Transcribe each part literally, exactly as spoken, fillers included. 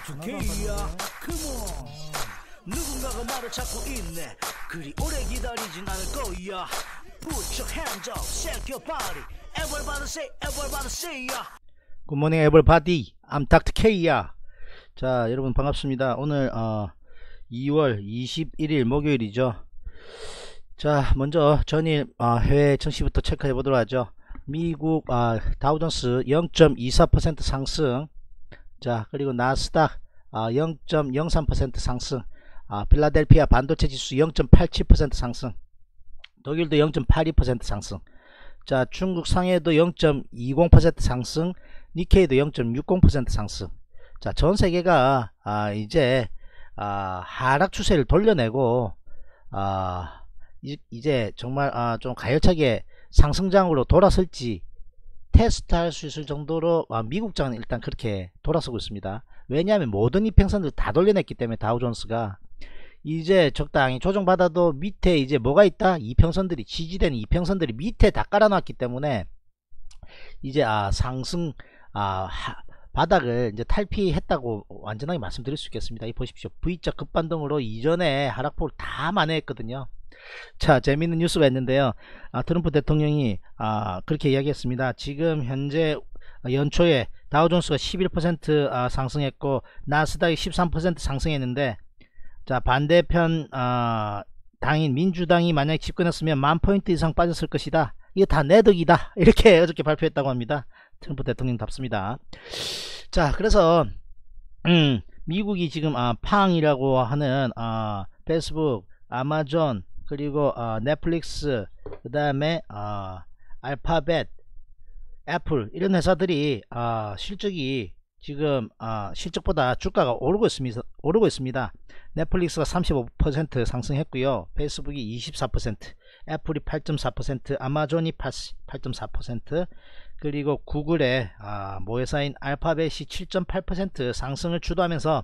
닥터 K야 컴온 누군가가 말을 찾고 있네 그리 오래 기다리진 않을 거야 Put your hands up, shake your body Everybody say, everybody say ya Good morning everybody, I'm 닥터 K야. 자 여러분 반갑습니다. 오늘 어, 이월 이십일일 목요일이죠. 자 먼저 전일 어, 해외 증시부터 체크해 보도록 하죠. 미국 어, 다우존스 영 점 이사 퍼센트 상승, 자 그리고 나스닥 어, 영 점 영삼 퍼센트 상승, 어, 필라델피아 반도체 지수 영 점 팔칠 퍼센트 상승, 독일도 영 점 팔이 퍼센트 상승, 자 중국 상해도 영 점 이공 퍼센트 상승, 니케이도 영 점 육공 퍼센트 상승. 자 전세계가 아, 이제 아, 하락 추세를 돌려내고 아, 이, 이제 정말 아, 좀 가열차게 상승장으로 돌아설지 테스트할 수 있을 정도로 아, 미국장은 일단 그렇게 돌아서고 있습니다. 왜냐하면 모든 이평선들 다 돌려냈기 때문에 다우존스가 이제 적당히 조정받아도 밑에 이제 뭐가 있다? 이평선들이 지지되는 이평선들이 밑에 다 깔아놨기 때문에 이제 아 상승 아 하, 바닥을 이제 탈피했다고 완전하게 말씀드릴 수 있겠습니다. 이 보십시오. V자 급반등으로 이전에 하락폭을 다 만회했거든요. 자 재미있는 뉴스가 있는데요. 아, 트럼프 대통령이 아, 그렇게 이야기했습니다. 지금 현재 연초에 다우존스가 십일 퍼센트 아, 상승했고 나스닥이 십삼 퍼센트 상승했는데, 자 반대편 아, 당인 민주당이 만약에 집권했으면 만 포인트 이상 빠졌을 것이다. 이거 다 내 덕이다. 이렇게 어저께 발표했다고 합니다. 트럼프 대통령답습니다. 자 그래서 음, 미국이 지금 아, 팡이라고 하는 아, 페이스북, 아마존, 그리고 어, 넷플릭스, 그 다음에 어, 알파벳, 애플 이런 회사들이 어, 실적이 지금 어, 실적보다 주가가 오르고 있습니다. 오르고 있습니다. 넷플릭스가 삼십오 퍼센트 상승했고요. 페이스북이 이십사 퍼센트, 애플이 팔 점 사 퍼센트, 아마존이 팔 점 사 퍼센트, 그리고 구글의 아, 모회사인 알파벳이 칠 점 팔 퍼센트 상승을 주도하면서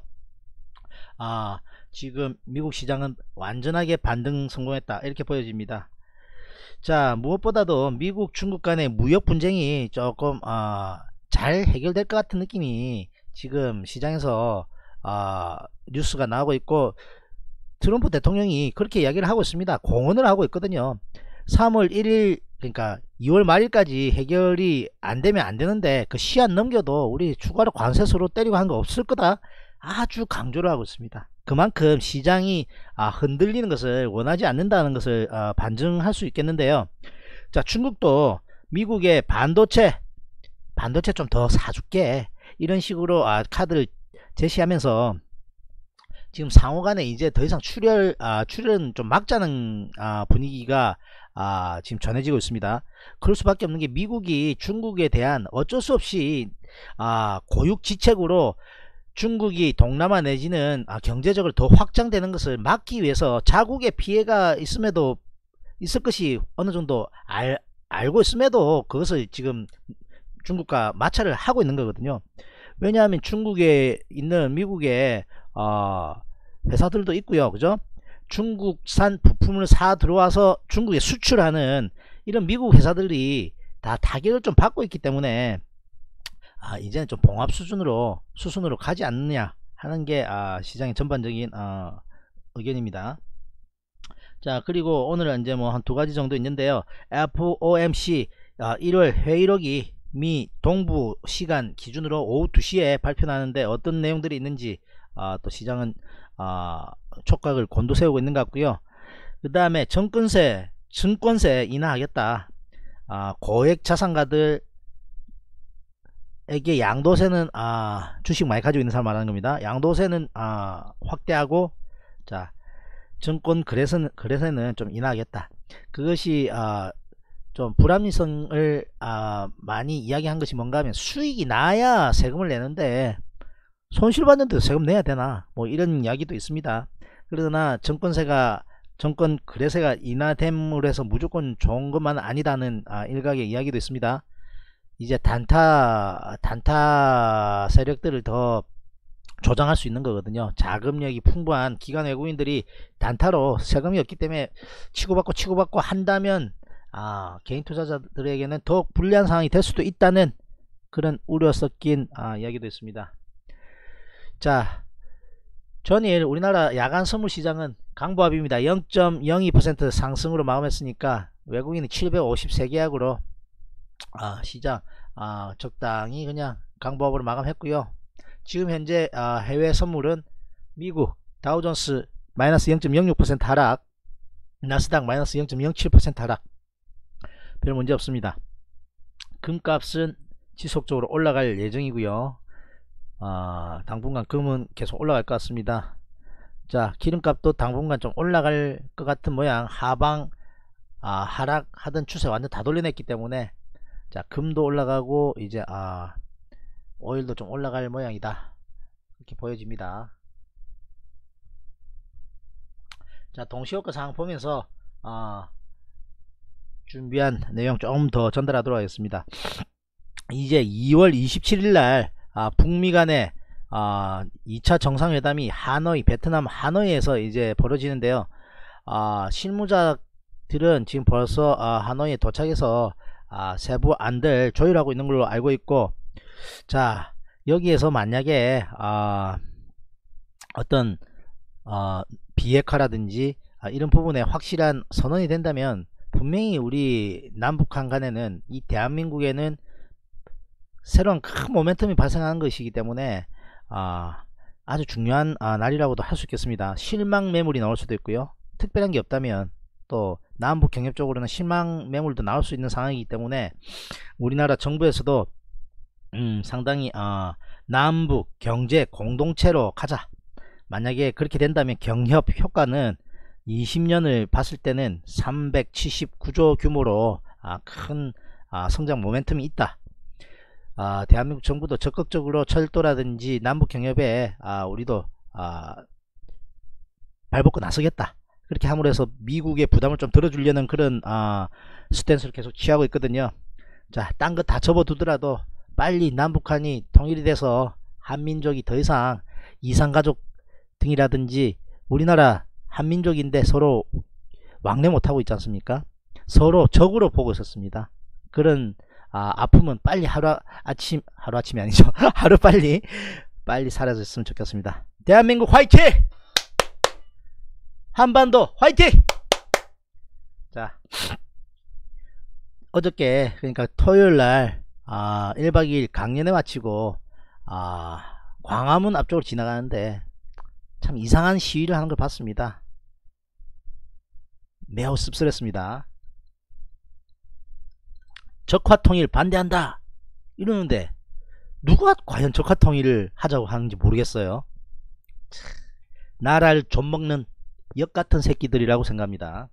아, 지금 미국 시장은 완전하게 반등 성공했다 이렇게 보여집니다. 자 무엇보다도 미국 중국 간의 무역 분쟁이 조금 어, 잘 해결될 것 같은 느낌이 지금 시장에서 어, 뉴스가 나오고 있고, 트럼프 대통령이 그렇게 이야기를 하고 있습니다. 공언을 하고 있거든요. 삼월 일일 그러니까 이월 말일까지 해결이 안되면 안되는데 그 시한 넘겨도 우리 추가로 관세수로 때리고 한 거 없을 거다 아주 강조를 하고 있습니다. 그만큼 시장이 아, 흔들리는 것을 원하지 않는다는 것을 아, 반증할 수 있겠는데요. 자 중국도 미국의 반도체 반도체 좀 더 사줄게 이런 식으로 아, 카드를 제시하면서 지금 상호간에 이제 더 이상 출혈 아, 출혈은 좀 막자는 아, 분위기가 아, 지금 전해지고 있습니다. 그럴 수밖에 없는 게 미국이 중국에 대한 어쩔 수 없이 아, 고육지책으로 중국이 동남아 내지는 아, 경제적으로 더 확장되는 것을 막기 위해서 자국의 피해가 있음에도 있을 것이 어느 정도 알, 알고 있음에도 그것을 지금 중국과 마찰을 하고 있는 거거든요. 왜냐하면 중국에 있는 미국의 어, 회사들도 있고요, 그죠? 중국산 부품을 사 들어와서 중국에 수출하는 이런 미국 회사들이 다 타격을 좀 받고 있기 때문에 아, 이제는 좀 봉합 수준으로 수순으로 가지 않느냐 하는 게 아, 시장의 전반적인 어, 의견입니다. 자 그리고 오늘은 이제 뭐 한 두 가지 정도 있는데요. 에프오엠씨 아, 일월 회의록이 미 동부 시간 기준으로 오후 두 시에 발표나는데 어떤 내용들이 있는지 아, 또 시장은 아, 촉각을 곤두세우고 있는 것 같고요. 그 다음에 정권세 증권세 인하하겠다. 아, 고액 자산가들 에게 양도세는 아, 주식 많이 가지고 있는 사람 말하는 겁니다. 양도세는 아, 확대하고, 자 증권 거래세는, 거래세는 좀 인하하겠다. 그것이 아, 좀 불합리성을 아, 많이 이야기한 것이 뭔가 하면 수익이 나야 세금을 내는데 손실 받는데도 세금 내야 되나 뭐 이런 이야기도 있습니다. 그러나 정권세가 정권 거래세가 인하됨으로 해서 무조건 좋은 것만 아니다는 아, 일각의 이야기도 있습니다. 이제 단타 단타 세력들을 더 조장할 수 있는 거거든요. 자금력이 풍부한 기관 외국인들이 단타로 세금이 없기 때문에 치고받고 치고받고 한다면 아, 개인 투자자들에게는 더욱 불리한 상황이 될 수도 있다는 그런 우려 섞인 아, 이야기도 있습니다. 자, 전일 우리나라 야간 선물 시장은 강보합입니다. 영 점 영이 퍼센트 상승으로 마감했으니까 외국인이 칠백오십삼 계약으로 아, 시장 아, 적당히 그냥 강보합으로 마감했고요. 지금 현재 아, 해외 선물은 미국 다우존스 마이너스 영 점 영육 퍼센트 하락, 나스닥 마이너스 영 점 영칠 퍼센트 하락, 별 문제 없습니다. 금값은 지속적으로 올라갈 예정이고요. 아, 당분간 금은 계속 올라갈 것 같습니다. 자, 기름값도 당분간 좀 올라갈 것 같은 모양. 하방 아, 하락하던 추세 완전 다 돌려냈기 때문에 자, 금도 올라가고 이제 아, 오일도 좀 올라갈 모양이다, 이렇게 보여집니다. 자, 동시효과 상황 보면서 아, 준비한 내용 좀 더 전달하도록 하겠습니다. 이제 이월 이십칠일날 아, 북미 간의 아, 이 차 정상회담이 하노이, 베트남 하노이에서 이제 벌어지는데요. 아, 실무자들은 지금 벌써 아, 하노이에 도착해서 아, 세부 안들 조율하고 있는 걸로 알고 있고, 자, 여기에서 만약에 아, 어떤 어, 비핵화라든지 아, 이런 부분에 확실한 선언이 된다면 분명히 우리 남북한 간에는, 이 대한민국에는 새로운 큰 모멘텀이 발생하는 것이기 때문에 아, 아주 중요한 아, 날이라고도 할 수 있겠습니다. 실망 매물이 나올 수도 있고요. 특별한 게 없다면 또 남북 경협적으로는 실망 매물도 나올 수 있는 상황이기 때문에 우리나라 정부에서도 음, 상당히 아, 남북 경제 공동체로 가자, 만약에 그렇게 된다면 경협 효과는 이십 년을 봤을 때는 삼백칠십구조 규모로 아, 큰 아, 성장 모멘텀이 있다. 아, 대한민국 정부도 적극적으로 철도라든지 남북 경협에 아, 우리도 아, 발벗고 나서겠다, 그렇게 함으로 해서 미국의 부담을 좀 들어주려는 그런 아, 스탠스를 계속 취하고 있거든요. 자, 딴 거 다 접어두더라도 빨리 남북한이 통일이 돼서 한민족이 더 이상 이산가족 등이라든지, 우리나라 한민족인데 서로 왕래 못하고 있지 않습니까? 서로 적으로 보고 있었습니다. 그런 아, 아픔은 빨리 하루아침 하루아침이 아니죠. 하루 빨리 빨리 사라졌으면 좋겠습니다. 대한민국 화이팅! 한반도 화이팅! 자, 어저께 그러니까 토요일날 아, 일박 이일 강연회 마치고 아, 광화문 앞쪽으로 지나가는데 참 이상한 시위를 하는 걸 봤습니다. 매우 씁쓸했습니다. 적화통일 반대한다 이러는데 누가 과연 적화통일을 하자고 하는지 모르겠어요. 나라를 좀먹는 역같은 새끼들이라고 생각합니다.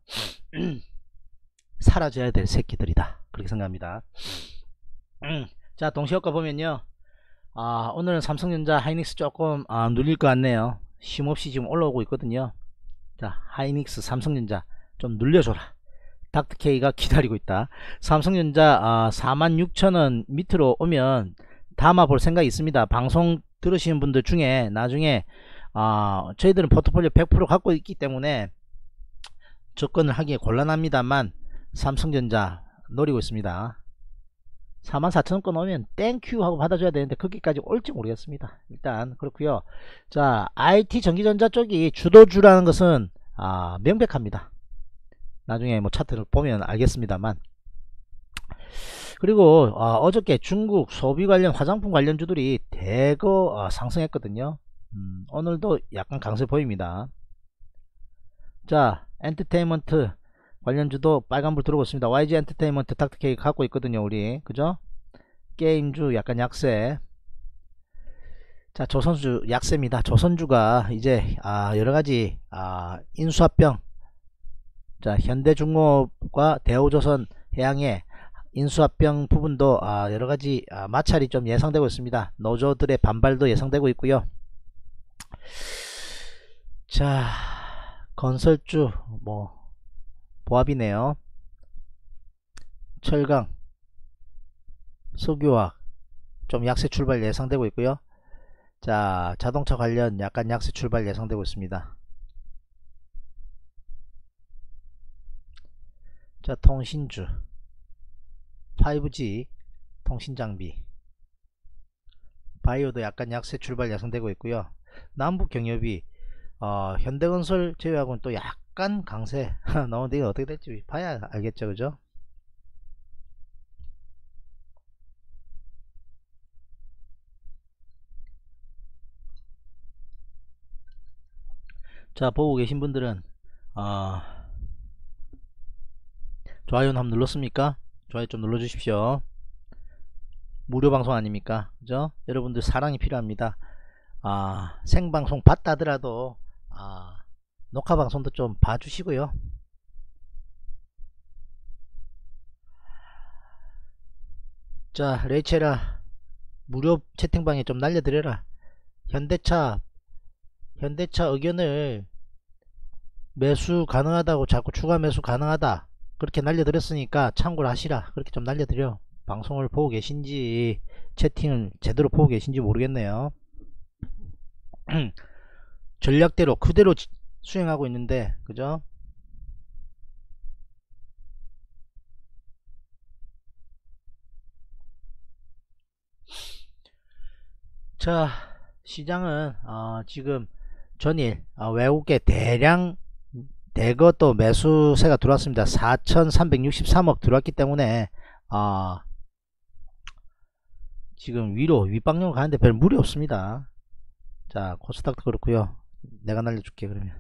사라져야 될 새끼들이다, 그렇게 생각합니다. 자, 동시효과 보면요, 아, 오늘은 삼성전자 하이닉스 조금 아, 눌릴 것 같네요. 쉼없이 지금 올라오고 있거든요. 자, 하이닉스 삼성전자 좀 눌려줘라, 닥터케이가 기다리고 있다. 삼성전자 아, 사만 육천 원 밑으로 오면 담아 볼 생각이 있습니다. 방송 들으시는 분들 중에 나중에 아, 저희들은 포트폴리오 백 퍼센트 갖고 있기 때문에 접근을 하기 곤란합니다만 삼성전자 노리고 있습니다. 사만 사천 원권 오면 땡큐 하고 받아줘야 되는데 거기까지 올지 모르겠습니다. 일단 그렇고요. 자, 아이티 전기전자 쪽이 주도주라는 것은 아, 명백합니다. 나중에 뭐 차트를 보면 알겠습니다만. 그리고 아, 어저께 중국 소비 관련 화장품 관련주들이 대거 아, 상승했거든요. 음, 오늘도 약간 강세 보입니다. 자, 엔터테인먼트 관련주도 빨간불 들어오고 있습니다. 와이지 엔터테인먼트 닥터케이 갖고 있거든요, 우리. 그죠? 게임주 약간 약세. 자, 조선주 약세입니다. 조선주가 이제 아, 여러가지 아, 인수합병, 자, 현대중공업과 대우조선 해양의 인수합병 부분도 아, 여러가지 아, 마찰이 좀 예상되고 있습니다. 노조들의 반발도 예상되고 있고요. 자, 건설주 뭐 보합이네요. 철강, 석유화학 좀 약세 출발 예상되고 있고요. 자, 자동차 관련 약간 약세 출발 예상되고 있습니다. 자, 통신주, 파이브지 통신장비, 바이오도 약간 약세 출발 예상되고 있고요. 남북 경협이 어, 현대건설 제외하고는 또 약간 강세 나오는데 이거 어떻게 될지 봐야 알겠죠, 그죠? 자, 보고 계신 분들은 어, 좋아요는 한번 눌렀습니까? 좋아요 좀 눌러 주십시오. 무료 방송 아닙니까, 그죠? 여러분들 사랑이 필요합니다. 아, 생방송 봤다 하더라도 아, 녹화 방송도 좀 봐주시고요. 자, 레이첼아, 무료 채팅방에 좀 날려드려라. 현대차 현대차 의견을 매수 가능하다고, 자꾸 추가 매수 가능하다 그렇게 날려드렸으니까 참고를 하시라. 그렇게 좀 날려드려. 방송을 보고 계신지 채팅을 제대로 보고 계신지 모르겠네요. 전략대로 그대로 수행하고 있는데, 그죠? 자, 시장은 어, 지금 전일 어, 외국계 대량 대거 또 매수세가 들어왔습니다. 사천삼백육십삼억 들어왔기 때문에 어, 지금 위로 윗방향으로 가는데 별 무리 없습니다. 자, 코스닥도 그렇고요. 내가 날려줄게. 그러면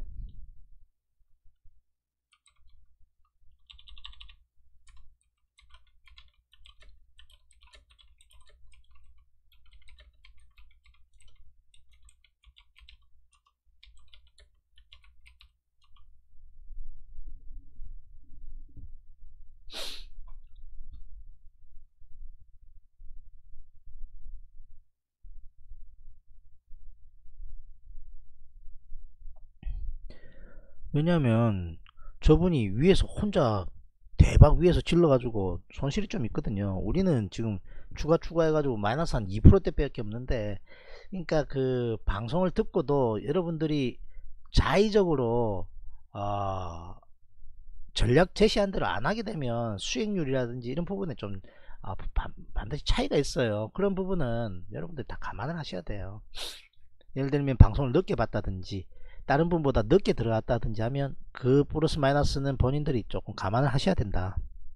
왜냐면 저분이 위에서 혼자 대박 위에서 질러가지고 손실이 좀 있거든요. 우리는 지금 추가 추가해가지고 마이너스 한 이 퍼센트대밖에 없는데, 그러니까 그 방송을 듣고도 여러분들이 자의적으로 어, 전략 제시한 대로 안 하게 되면 수익률이라든지 이런 부분에 좀 아, 반, 반드시 차이가 있어요. 그런 부분은 여러분들 다 감안을 하셔야 돼요. 예를 들면 방송을 늦게 봤다든지 다른 분보다 늦게 들어갔다든지 하면 그 플러스 마이너스는 본인들이 조금 감안을 하셔야 된다.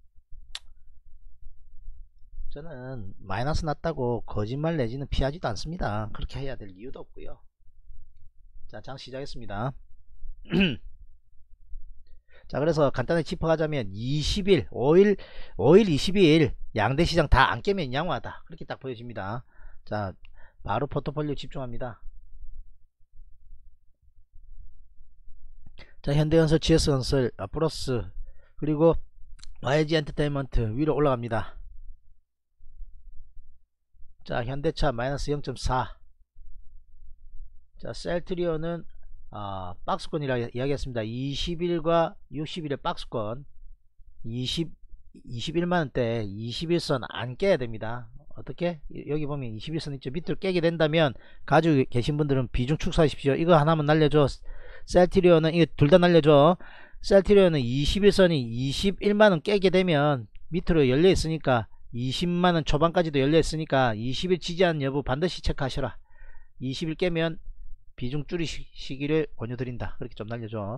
저는 마이너스 났다고 거짓말 내지는 피하지도 않습니다. 그렇게 해야 될 이유도 없고요. 자, 장 시작했습니다. 자, 그래서 간단하게 짚어가자면 이십 일 오일 오일 이십이 일 양대시장 다 안 깨면 양호하다, 그렇게 딱 보여집니다. 자, 바로 포트폴리오 집중합니다. 자, 현대건설, 지에스건설 아, 플러스, 그리고 와이지 엔터테인먼트 위로 올라갑니다. 자, 현대차 마이너스 영 점 사. 자, 셀트리온은 아, 박스권이라 이야기했습니다. 이십 일과 육십 일의 박스권, 이십, 이십일만원대 이십일선 안 깨야 됩니다. 어떻게? 여기 보면 이십일선 있죠. 밑으로 깨게 된다면 가지고 계신 분들은 비중 축소하십시오. 이거 하나만 날려줘. 셀트리온은 이거 둘 다 날려줘. 셀트리온은 이십일선이 이십일만원 깨게 되면 밑으로 열려 있으니까 이십만원 초반까지도 열려 있으니까 이십 일 지지하는 여부 반드시 체크하셔라. 이십 일 깨면 비중 줄이시기를 권유드린다. 그렇게 좀 날려줘.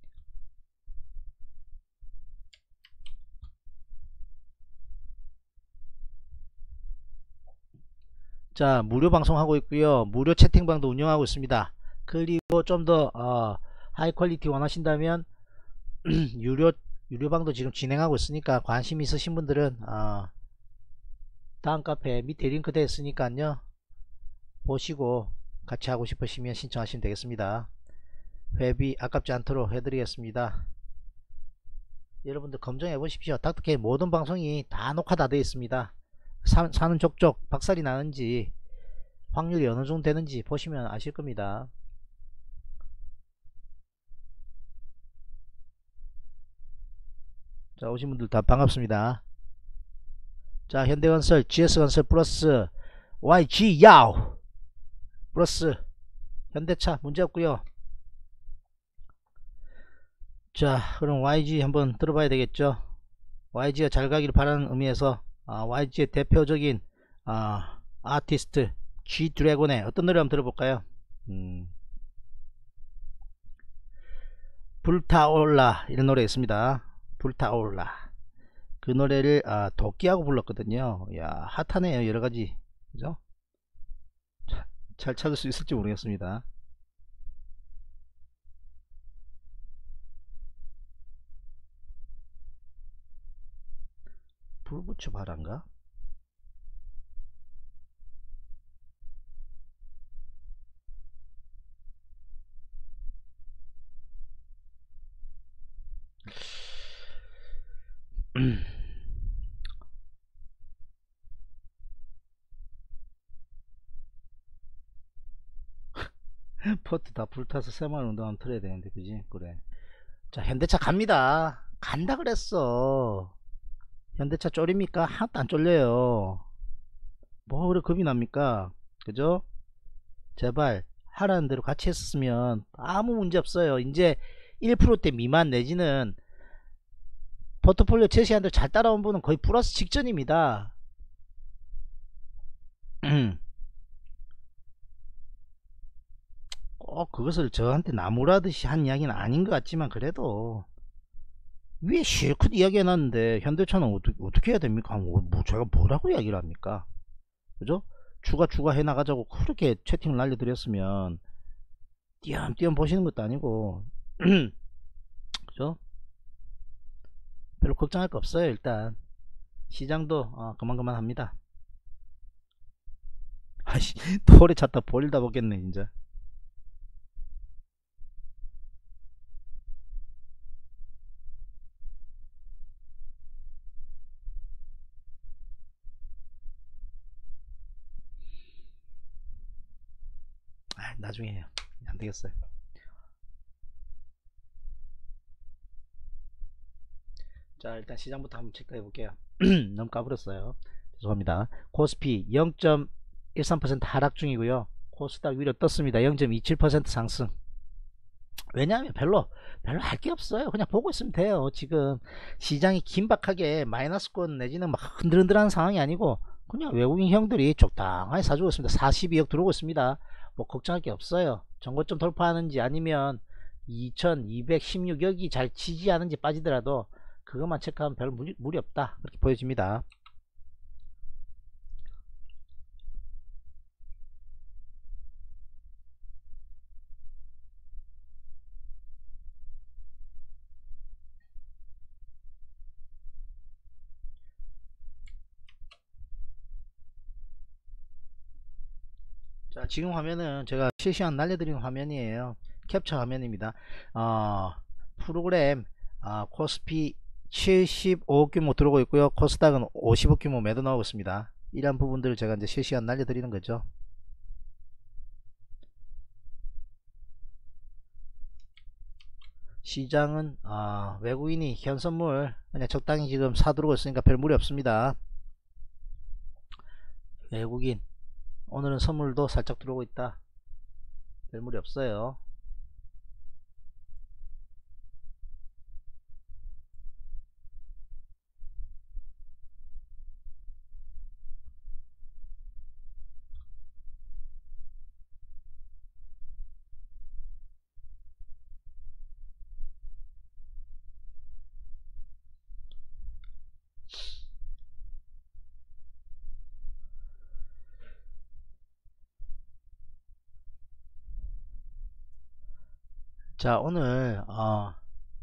자, 무료 방송하고 있고요. 무료 채팅방도 운영하고 있습니다. 그리고 좀 더 어, 하이 퀄리티 원하신다면 유료 유료방도 지금 진행하고 있으니까 관심 있으신 분들은 어, 다음 카페 밑에 링크 되어 있으니까요, 보시고 같이 하고 싶으시면 신청하시면 되겠습니다. 회비 아깝지 않도록 해드리겠습니다. 여러분들 검증해 보십시오. 닥터케이 모든 방송이 다 녹화 다 되어 있습니다. 사, 사는 족족 박살이 나는지 확률이 어느 정도 되는지 보시면 아실 겁니다. 자, 오신 분들 다 반갑습니다. 자, 현대건설, 지에스건설 플러스 와이지 야오 플러스 현대차 문제없고요. 자, 그럼 와이지 한번 들어봐야 되겠죠. 와이지가 잘 가기를 바라는 의미에서 아, 와이지의 대표적인 아, 아티스트 G 드래곤의 어떤 노래 한번 들어볼까요? 음, 불타올라 이런 노래 있습니다. 불타올라. 그 노래를 아, 도끼하고 불렀거든요. 야, 핫하네요. 여러가지. 그죠? 잘 찾을 수 있을지 모르겠습니다. 불붙여 바란가? 포트 다 불타서 새마을 운동하면 틀어야 되는데, 그지? 그래. 자, 현대차 갑니다. 간다 그랬어. 현대차 쫄입니까? 하나도 안 쫄려요. 뭐 그래 겁이 납니까? 그죠? 제발 하라는 대로 같이 했었으면 아무 문제 없어요. 이제 일 퍼센트대 미만 내지는 포트폴리오 제시한 대로 잘 따라온 분은 거의 플러스 직전입니다. 꼭 그것을 저한테 나무라듯이 한 이야기는 아닌 것 같지만, 그래도 위에 실컷 이야기 해놨는데 현대차는 어떻게, 어떻게 해야 됩니까? 뭐, 뭐 제가 뭐라고 이야기를 합니까? 그죠? 추가 추가 해 나가자고 그렇게 채팅을 날려드렸으면 띄엄띄엄 보시는 것도 아니고 그죠? 별로 걱정할 거 없어요. 일단 시장도 어, 그만그만 합니다. 아씨, 돌에 찼다 볼다 보겠네 진짜. 아, 나중에 해요. 안되겠어요. 자, 일단 시장부터 한번 체크해 볼게요. 너무 까불었어요. 죄송합니다. 코스피 영 점 일삼 퍼센트 하락 중이고요. 코스닥 위로 떴습니다. 영 점 이칠 퍼센트 상승. 왜냐하면 별로 별로 할 게 없어요. 그냥 보고 있으면 돼요. 지금 시장이 긴박하게 마이너스권 내지는 막 흔들흔들한 상황이 아니고 그냥 외국인 형들이 적당하게 사주고 있습니다. 사십이억 들어오고 있습니다. 뭐 걱정할 게 없어요. 정고점 돌파하는지 아니면 이천이백십육억이 잘 지지하는지 빠지더라도 그것만 체크하면 별 무리, 무리 없다, 그렇게 보여집니다. 자, 지금 화면은 제가 실시간 날려드리는 화면이에요. 캡처 화면입니다. 어, 프로그램 어, 코스피 칠십오억 규모 들어오고 있고요. 코스닥은 오십억 규모 매도 나오고 있습니다. 이러한 부분들을 제가 이제 실시간 날려드리는 거죠. 시장은 어, 외국인이 현선물 그냥 적당히 지금 사들어오고 있으니까 별 무리 없습니다. 외국인 오늘은 선물도 살짝 들어오고 있다. 별 무리 없어요. 자, 오늘 어,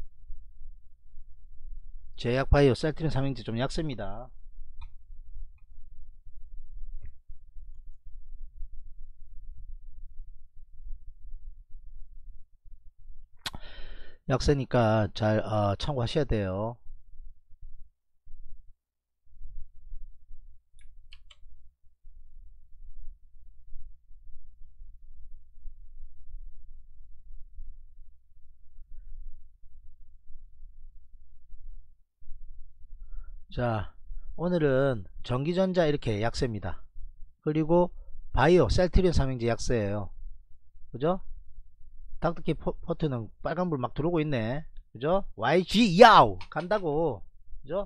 제약바이오 셀트린 삼형제 좀 약세입니다. 약세니까 잘 어, 참고하셔야 돼요. 자, 오늘은 전기전자 이렇게 약세입니다. 그리고 바이오 셀트리온 삼형제 약세예요. 그죠? 닥터케 포트는 빨간불 막 들어오고 있네. 그죠? 와이지 야우 간다고. 그죠?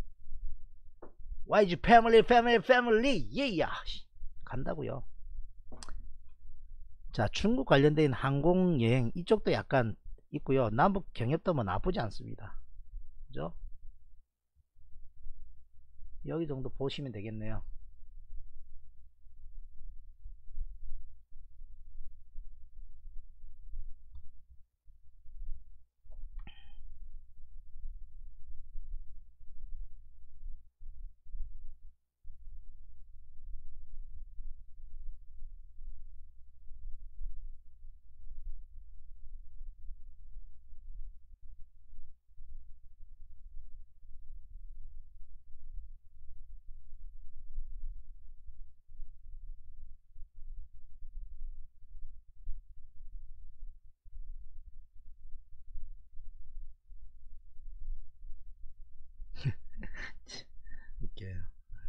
와이지 패밀리 패밀리 패밀리 예야 간다고요. 자, 중국 관련된 항공 여행 이쪽도 약간 있고요. 남북 경협도 뭐 나쁘지 않습니다. 그죠? 여기 정도 보시면 되겠네요. 웃겨요.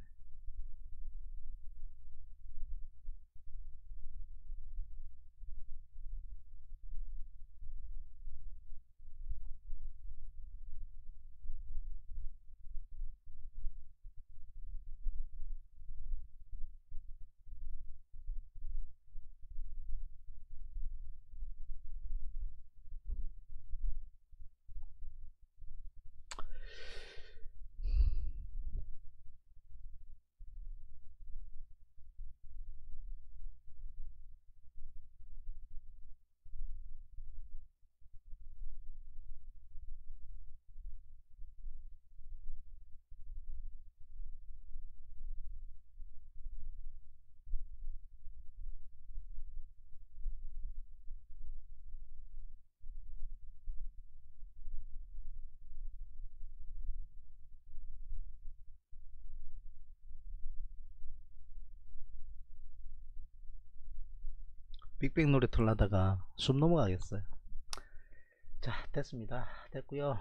빅뱅 노래 틀라다가 숨 넘어가겠어요. 자, 됐습니다. 됐고요.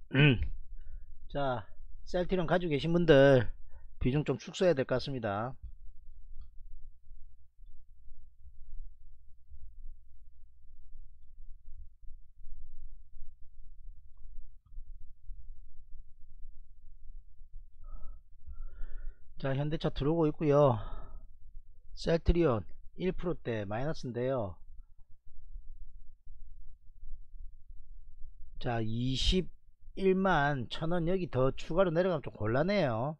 자, 셀트리온 가지고 계신 분들 비중 좀 축소해야 될 것 같습니다. 자, 현대차 들어오고 있고요. 셀트리온 일 퍼센트대 마이너스인데요. 자, 이십일만 천원 여기 더 추가로 내려가면 좀 곤란해요.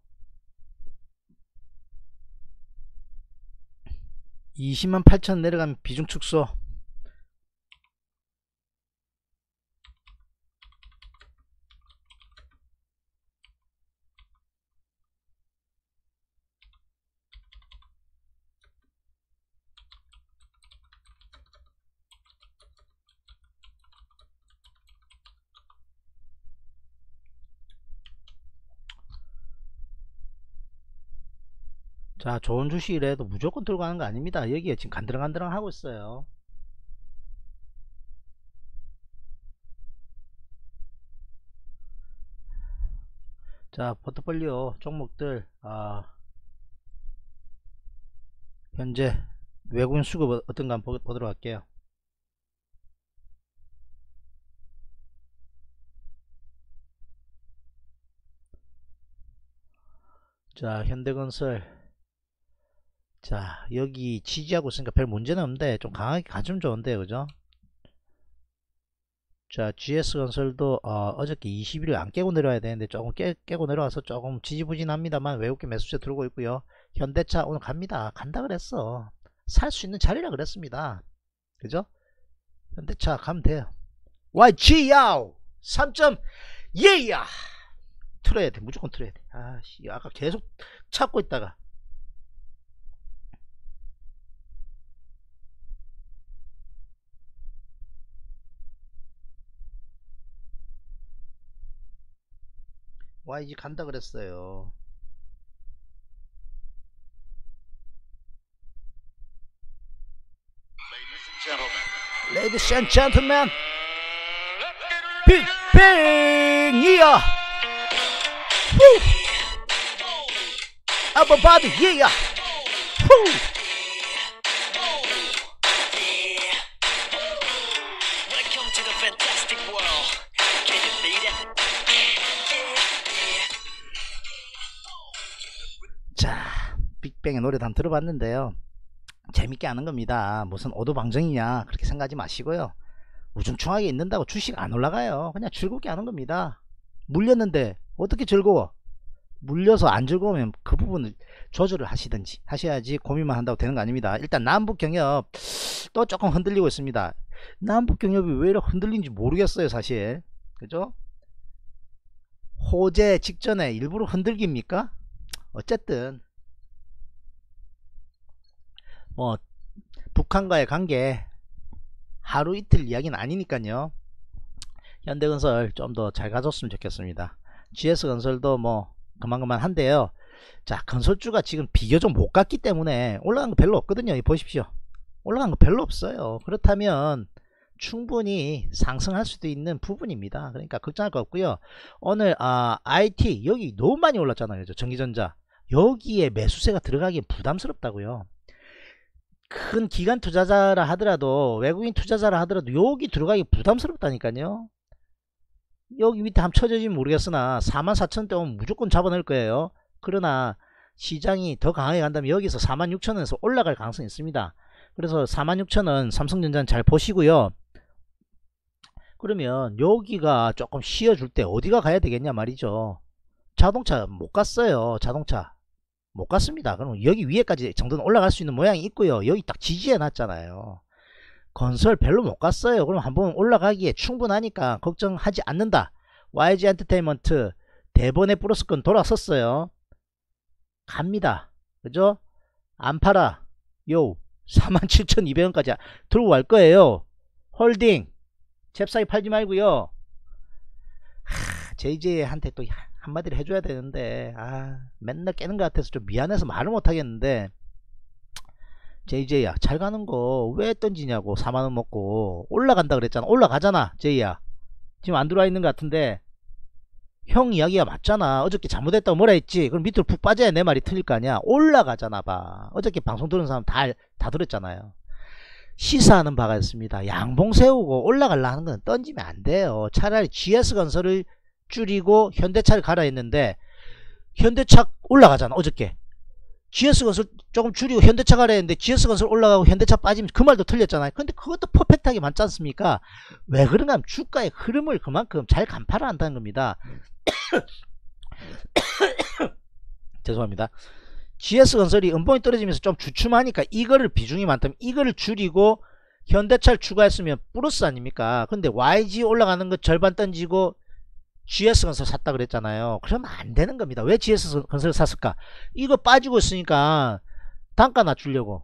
이십만 팔천 내려가면 비중 축소. 자, 좋은 주식이라도 무조건 들고 가는 거 아닙니다. 여기에 지금 간드렁간드렁 하고 있어요. 자, 포트폴리오 종목들 아, 현재 외국인 수급 어떤가 한번 보도록 할게요. 자, 현대건설 자, 여기 지지하고 있으니까 별 문제는 없는데 좀 강하게 가주면 좋은데요, 그죠? 자, 지에스건설도 어, 저께 이십 일을 안 깨고 내려와야 되는데 조금 깨, 깨고 내려와서 조금 지지부진합니다만 외국계 매수세 들어오고 있고요. 현대차 오늘 갑니다. 간다 그랬어. 살 수 있는 자리라 그랬습니다. 그죠? 현대차 가면 돼요. 와이지야오 삼 점 예야 틀어야 돼. 무조건 틀어야 돼. 아씨, 아까 계속 찾고 있다가 와이지 간다 그랬어요. Ladies and gentlemen, 빅뱅이야. Everybody, yeah. Woo. Welcome to the fantastic world. Can you beat it? 자, 빅뱅의 노래도 한번 들어봤는데요. 재밌게 하는 겁니다. 무슨 오도방정이냐 그렇게 생각하지 마시고요. 우중충하게 있는다고 주식 안 올라가요. 그냥 즐겁게 하는 겁니다. 물렸는데 어떻게 즐거워? 물려서 안 즐거우면 그 부분을 조절을 하시든지 하셔야지 고민만 한다고 되는 거 아닙니다. 일단 남북경협 또 조금 흔들리고 있습니다. 남북경협이 왜 이렇게 흔들린지 모르겠어요 사실. 그죠? 호재 직전에 일부러 흔들깁니까? 어쨌든 뭐 북한과의 관계 하루 이틀 이야기는 아니니까요. 현대건설 좀 더 잘 가졌으면 좋겠습니다. 지에스건설도 뭐 그만그만 한데요. 자, 건설주가 지금 비교적 못 갔기 때문에 올라간 거 별로 없거든요. 이 보십시오. 올라간 거 별로 없어요. 그렇다면 충분히 상승할 수도 있는 부분입니다. 그러니까 걱정할 거 없고요. 오늘 아, 아이티 여기 너무 많이 올랐잖아요. 전기전자 여기에 매수세가 들어가기엔 부담스럽다고요. 큰 기관 투자자라 하더라도 외국인 투자자라 하더라도 여기 들어가기 부담스럽다니까요. 여기 밑에 한번 쳐져지면 모르겠으나 사만 사천 원대 오면 무조건 잡아낼 거예요. 그러나 시장이 더 강하게 간다면 여기서 사만 육천 원에서 올라갈 가능성이 있습니다. 그래서 사만 육천 원 삼성전자는 잘 보시고요. 그러면 여기가 조금 쉬어줄 때 어디가 가야 되겠냐 말이죠. 자동차 못 갔어요. 자동차 못 갔습니다. 그럼 여기 위에까지 정도는 올라갈 수 있는 모양이 있고요. 여기 딱 지지해 놨잖아요. 건설 별로 못 갔어요. 그럼 한번 올라가기에 충분하니까 걱정하지 않는다. 와이지 엔터테인먼트 대번에 플러스권 돌아섰어요. 갑니다. 그죠? 안 팔아. 요 사만 칠천이백 원까지 들고 갈 거예요. 홀딩 잽싸게 팔지 말고요. 하, 제이제이한테 또 한마디를 해줘야 되는데 아 맨날 깨는 것 같아서 좀 미안해서 말을 못하겠는데, 제이제이야 잘 가는 거 왜 던지냐고. 사만 원 먹고 올라간다 그랬잖아. 올라가잖아. 제이야 지금 안 들어와 있는 것 같은데 형 이야기가 맞잖아. 어저께 잘못했다고 뭐라 했지. 그럼 밑으로 푹 빠져야 내 말이 틀릴 거 아니야. 올라가잖아 봐. 어저께 방송 들은 사람 다, 다 들었잖아요. 시사하는 바가 있습니다. 양봉 세우고 올라가려 하는 건 던지면 안 돼요. 차라리 지에스건설을 줄이고 현대차를 가라 했는데 현대차 올라가잖아. 어저께 지에스건설 조금 줄이고 현대차 가라 했는데 지에스건설 올라가고 현대차 빠지면 그 말도 틀렸잖아요. 근데 그것도 퍼펙트하게 맞지 않습니까? 왜 그런가 하면 주가의 흐름을 그만큼 잘 간파를 한다는 겁니다. 죄송합니다. 지에스건설이 음봉이 떨어지면서 좀 주춤하니까 이거를 비중이 많다면 이거를 줄이고 현대차를 추가했으면 플러스 아닙니까? 근데 와이지 올라가는 거 절반 던지고 지에스건설 샀다 그랬잖아요. 그러면 안 되는 겁니다. 왜 지에스건설을 샀을까? 이거 빠지고 있으니까 단가 낮추려고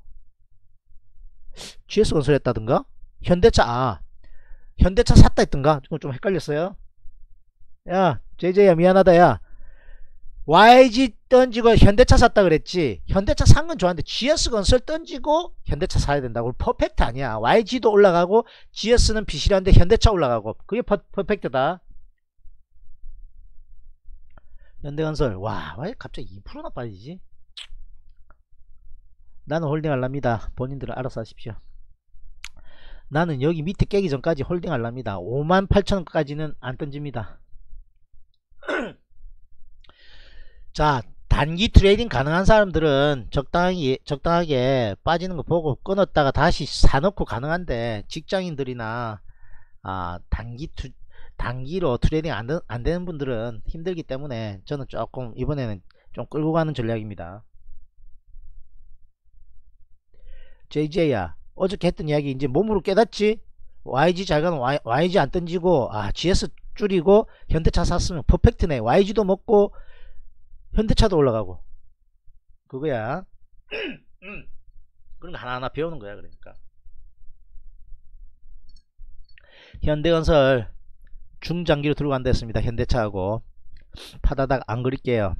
지에스건설 했다든가 현대차 아 현대차 샀다 했던가 좀, 좀 헷갈렸어요. 야 제이제이야 미안하다. 야 와이지 던지고 현대차 샀다 그랬지. 현대차 산 건 좋았는데 지에스건설 던지고 현대차 사야 된다고. 퍼펙트 아니야. 와이지도 올라가고 지에스는 비실한데 현대차 올라가고 그게 퍼, 퍼펙트다. 현대건설 와 왜 갑자기 이 퍼센트나 빠지지? 나는 홀딩 할랍니다. 본인들은 알아서 하십시오. 나는 여기 밑에 깨기 전까지 홀딩 할랍니다. 오만 팔천 원까지는 안 던집니다. 자 단기 트레이딩 가능한 사람들은 적당히, 적당하게 빠지는 거 보고 끊었다가 다시 사놓고 가능한데 직장인들이나 아, 단기 투, 단기로 트레이딩 안, 안 되는 분들은 힘들기 때문에 저는 조금 이번에는 좀 끌고 가는 전략입니다. 제이제이야 어저께 했던 이야기 이제 몸으로 깨닫지? 와이지 잘 가는 와이, 와이지 안 던지고 아 지에스 줄이고 현대차 샀으면 퍼펙트네. 와이지도 먹고 현대차도 올라가고 그거야. 그런 거 하나하나 배우는 거야. 그러니까 현대건설 중장기로 들고 간다 했습니다. 현대차하고 파다닥 안 그릴게요.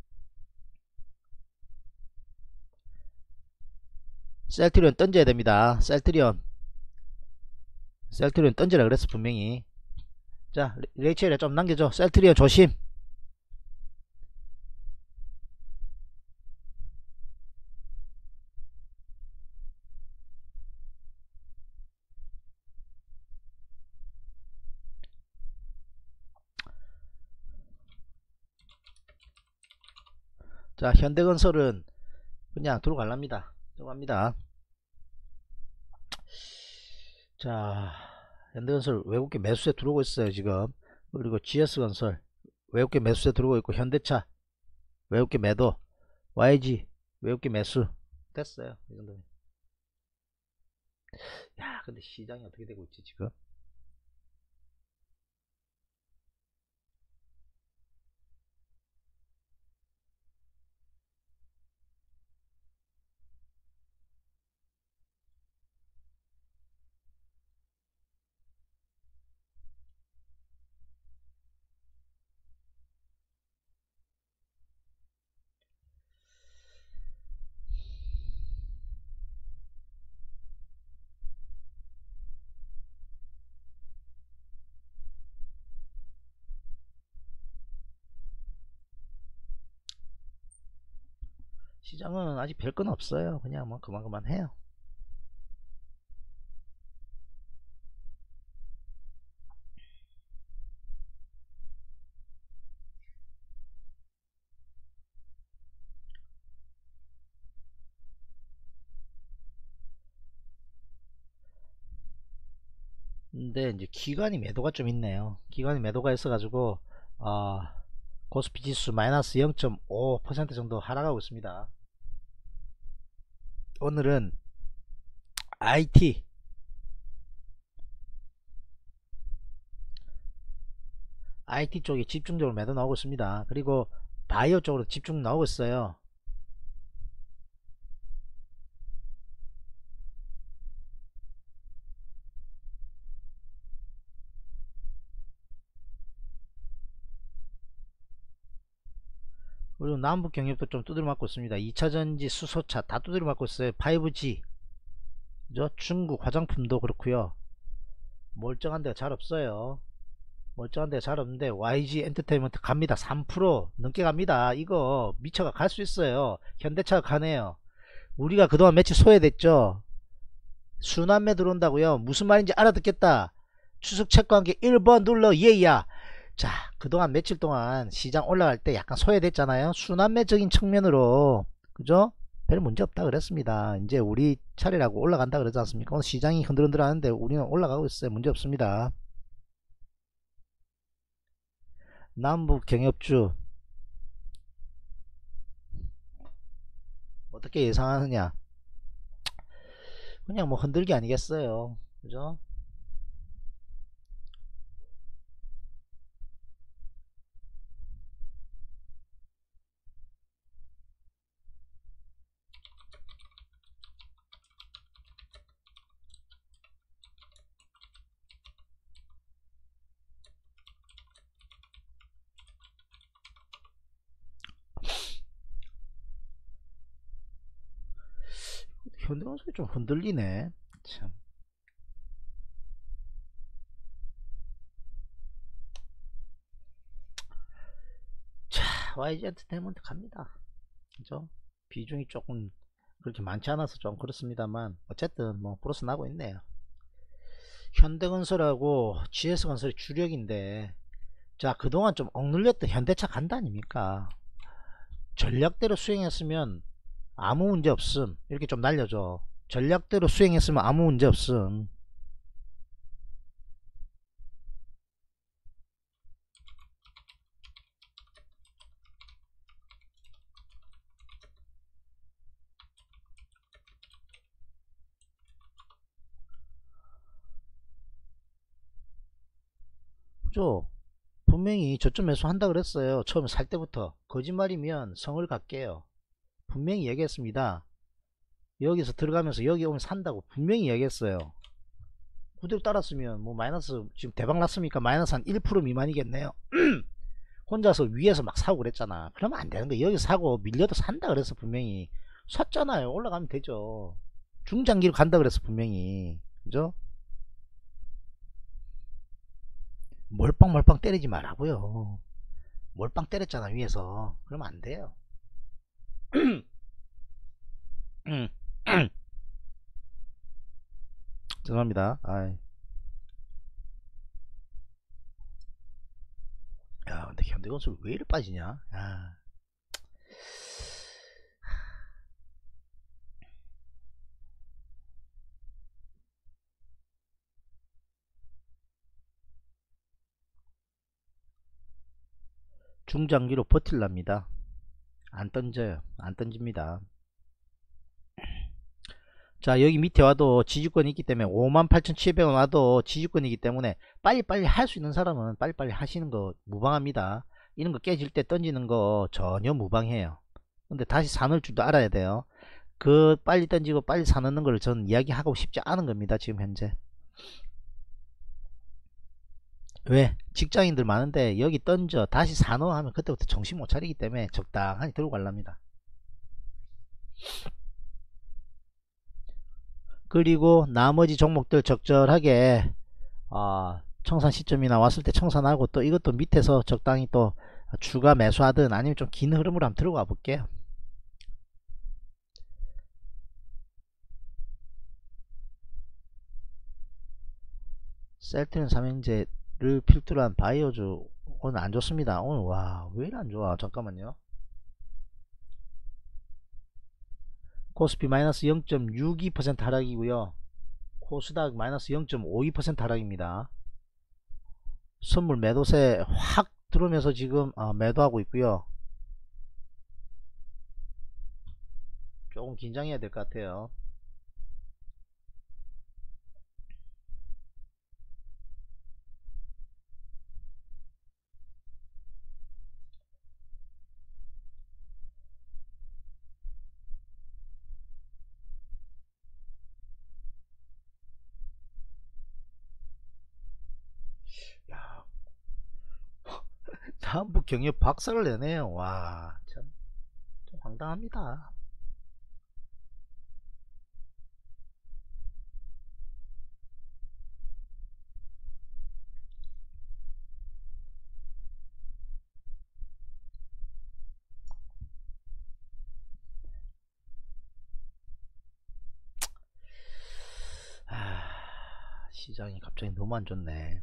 셀트리온 던져야 됩니다. 셀트리온 셀트리온 던지라 그랬어 분명히. 자 레이첼에 좀 남겨줘. 셀트리온 조심. 자 현대건설은 그냥 들어갈랍니다. 들어갑니다. 자, 현대건설 외국계 매수세 들어오고 있어요 지금. 그리고 지에스건설 외국계 매수세 들어오고 있고, 현대차 외국계 매도, 와이지 외국계 매수 됐어요 이 정도면. 야, 근데 시장이 어떻게 되고 있지 지금? 시장은 아직 별 건 없어요. 그냥 뭐 그만 그만 해요. 근데 이제 기관이 매도가 좀 있네요. 기관이 매도가 있어가지고 어, 코스피 지수 마이너스 영 점 오 퍼센트 정도 하락하고 있습니다. 오늘은 아이티 아이티 쪽에 집중적으로 매도 나오고 있습니다. 그리고 바이오 쪽으로 집중 나오고 있어요. 그리고 남북 경협도 좀 두드려 맞고 있습니다. 이차전지, 수소차 다 두드려 맞고 있어요. 파이브지, 그죠? 중국 화장품도 그렇고요. 멀쩡한 데가 잘 없어요. 멀쩡한 데가 잘 없는데 와이지 엔터테인먼트 갑니다. 삼 퍼센트 넘게 갑니다. 이거 미쳐가 갈 수 있어요. 현대차가 가네요. 우리가 그동안 며칠 소외됐죠. 순환매 들어온다고요. 무슨 말인지 알아듣겠다. 추석 체크한게 일 번 눌러 예야. 자, 그동안 며칠 동안 시장 올라갈 때 약간 소외됐잖아요. 순환매적인 측면으로, 그죠? 별 문제 없다 그랬습니다. 이제 우리 차례라고 올라간다 그러지 않습니까? 오늘 시장이 흔들흔들 하는데 우리는 올라가고 있어요. 문제 없습니다. 남북 경협주 어떻게 예상하느냐? 그냥 뭐 흔들기 아니겠어요, 그죠? 현대건설이 좀 흔들리네. 참. 자, 와이지 엔터테인먼트 갑니다. 그죠? 비중이 조금 그렇게 많지 않아서 좀 그렇습니다만, 어쨌든 뭐 플러스 나고 있네요. 현대건설하고 지에스건설이 주력인데, 자, 그동안 좀 억눌렸던 현대차 간다 아닙니까? 전략대로 수행했으면 아무 문제 없음. 이렇게 좀 날려줘. 전략대로 수행했으면 아무 문제 없음. 그죠? 분명히 저점 매수한다 그랬어요. 처음에 살 때부터. 거짓말이면 성을 갖게요. 분명히 얘기했습니다. 여기서 들어가면서 여기 오면 산다고 분명히 얘기했어요. 그대로 따랐으면 뭐 마이너스 지금 대박 났으니까 마이너스 한 일 퍼센트 미만이겠네요. 혼자서 위에서 막 사고 그랬잖아. 그러면 안 되는 거야. 여기 사고 밀려도 산다 그래서 분명히 샀잖아요. 올라가면 되죠. 중장기로 간다 그래서 분명히, 그죠? 몰빵몰빵 때리지 말라고요. 몰빵 때렸잖아 위에서. 그러면 안 돼요. 죄송합니다. 아이. 야, 근데 현대건설 왜 이리 빠지냐? 야. 중장기로 버틸랍니다. 안 던져요. 안 던집니다. 자, 여기 밑에 와도 지지권이 있기 때문에 오만 팔천칠백 원 와도 지지권이기 때문에 빨리빨리 할 수 있는 사람은 빨리빨리 하시는 거 무방합니다. 이런 거 깨질 때 던지는 거 전혀 무방해요. 근데 다시 사놓을 줄도 알아야 돼요. 그 빨리 던지고 빨리 사놓는 걸 저는 이야기하고 싶지 않은 겁니다. 지금 현재. 왜? 직장인들 많은데 여기 던져 다시 사놓어 하면 그때부터 정신 못 차리기 때문에 적당히 들고 가랍니다. 그리고 나머지 종목들 적절하게 어, 청산 시점이나 왔을 때 청산하고 또 이것도 밑에서 적당히 또 추가 매수하든 아니면 좀 긴 흐름으로 한번 들어가 볼게요. 셀트리온 삼형제를 필두로 한 바이오주 오늘 안 좋습니다. 오늘 와 왜 이리 안 좋아. 잠깐만요. 코스피 마이너스 영 점 육이 퍼센트 하락이고요. 코스닥 마이너스 영 점 오이 퍼센트 하락입니다. 선물 매도세 확 들어오면서 지금 어, 매도하고 있고요. 조금 긴장해야 될 것 같아요. 야, 남북 경협 박살을 내네요. 와, 참, 좀 황당합니다. 아, 시장이 갑자기 너무 안 좋네.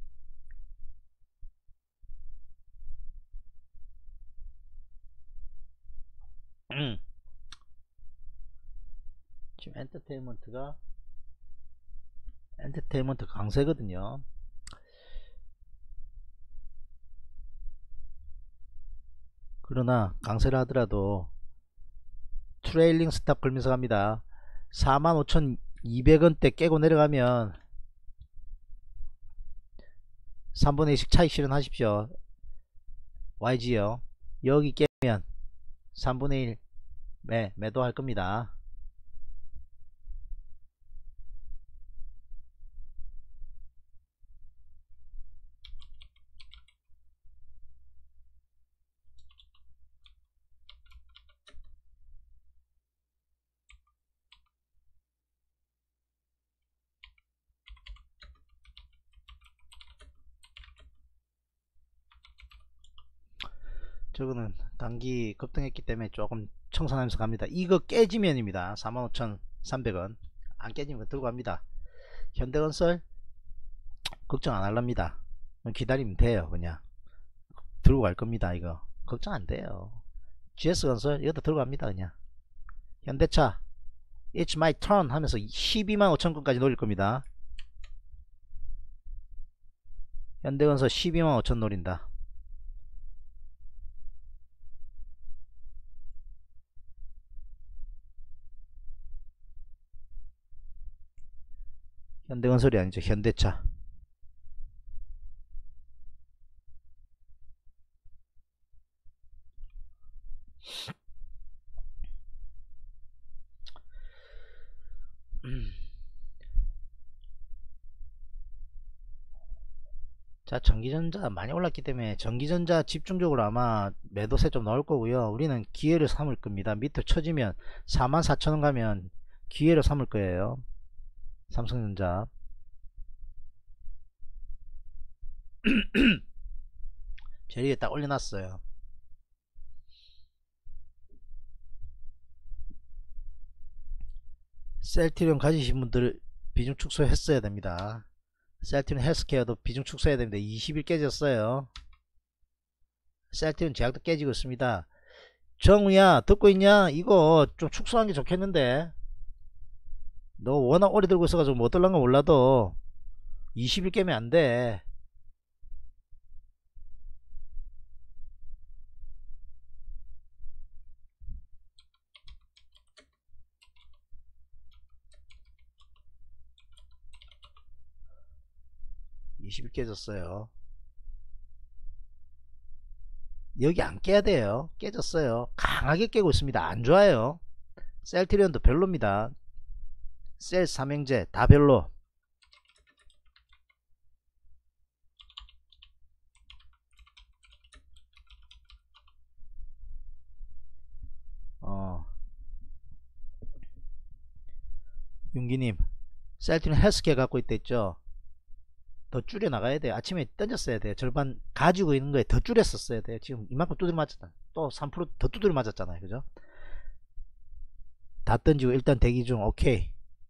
음. 지금 엔터테인먼트가 엔터테인먼트 강세거든요. 그러나 강세를 하더라도 트레일링 스탑 걸면서 갑니다. 사만 오천이백 원대 깨고 내려가면 삼분의 이씩 차익 실현하십시오. 와이지요. 여기 깨면 삼분의 일 매, 매도할 겁니다. 저거는 단기 급등했기 때문에 조금 청산하면서 갑니다. 이거 깨지면입니다. 사만 오천삼백 원 안 깨지면 들고 갑니다. 현대건설 걱정 안 할랍니다. 기다리면 돼요. 그냥 들고 갈 겁니다. 이거 걱정 안 돼요. 지에스건설 이것도 들고 갑니다. 그냥 현대차 It's my turn 하면서 십이만 오천 건까지 노릴 겁니다. 현대건설 십이만 오천 노린다. 현대건설이 아니죠. 현대차. 자, 전기전자 많이 올랐기 때문에 전기전자 집중적으로 아마 매도세 좀 나올 거고요. 우리는 기회를 삼을 겁니다. 밑에 쳐지면 사만 사천 원 가면 기회를 삼을 거예요. 삼성전자 제리에 딱 올려놨어요. 셀트리온 가지신 분들 비중 축소했어야 됩니다. 셀트리온 헬스케어도 비중 축소해야 됩니다. 이십 일 깨졌어요. 셀트리온 제약도 깨지고 있습니다. 정우야 듣고 있냐? 이거 좀 축소한 게 좋겠는데 너 워낙 오래 들고 있어가지고 못 들란 거 몰라도 이십 일 깨면 안돼. 이십일 깨졌어요. 여기 안 깨야 돼요. 깨졌어요. 강하게 깨고 있습니다. 안 좋아요. 셀트리온도 별로입니다. 셀 삼형제 다 별로. 어 윤기님 셀트리온 헬스케어 갖고 있다 했죠. 더 줄여 나가야 돼요. 아침에 던졌어야 돼요. 절반 가지고 있는 거에 더 줄였었어야 돼요. 지금 이만큼 두드려 맞았다. 또 삼 퍼센트 더 두드려 맞았잖아요. 그죠? 다 던지고 일단 대기 중. 오케이.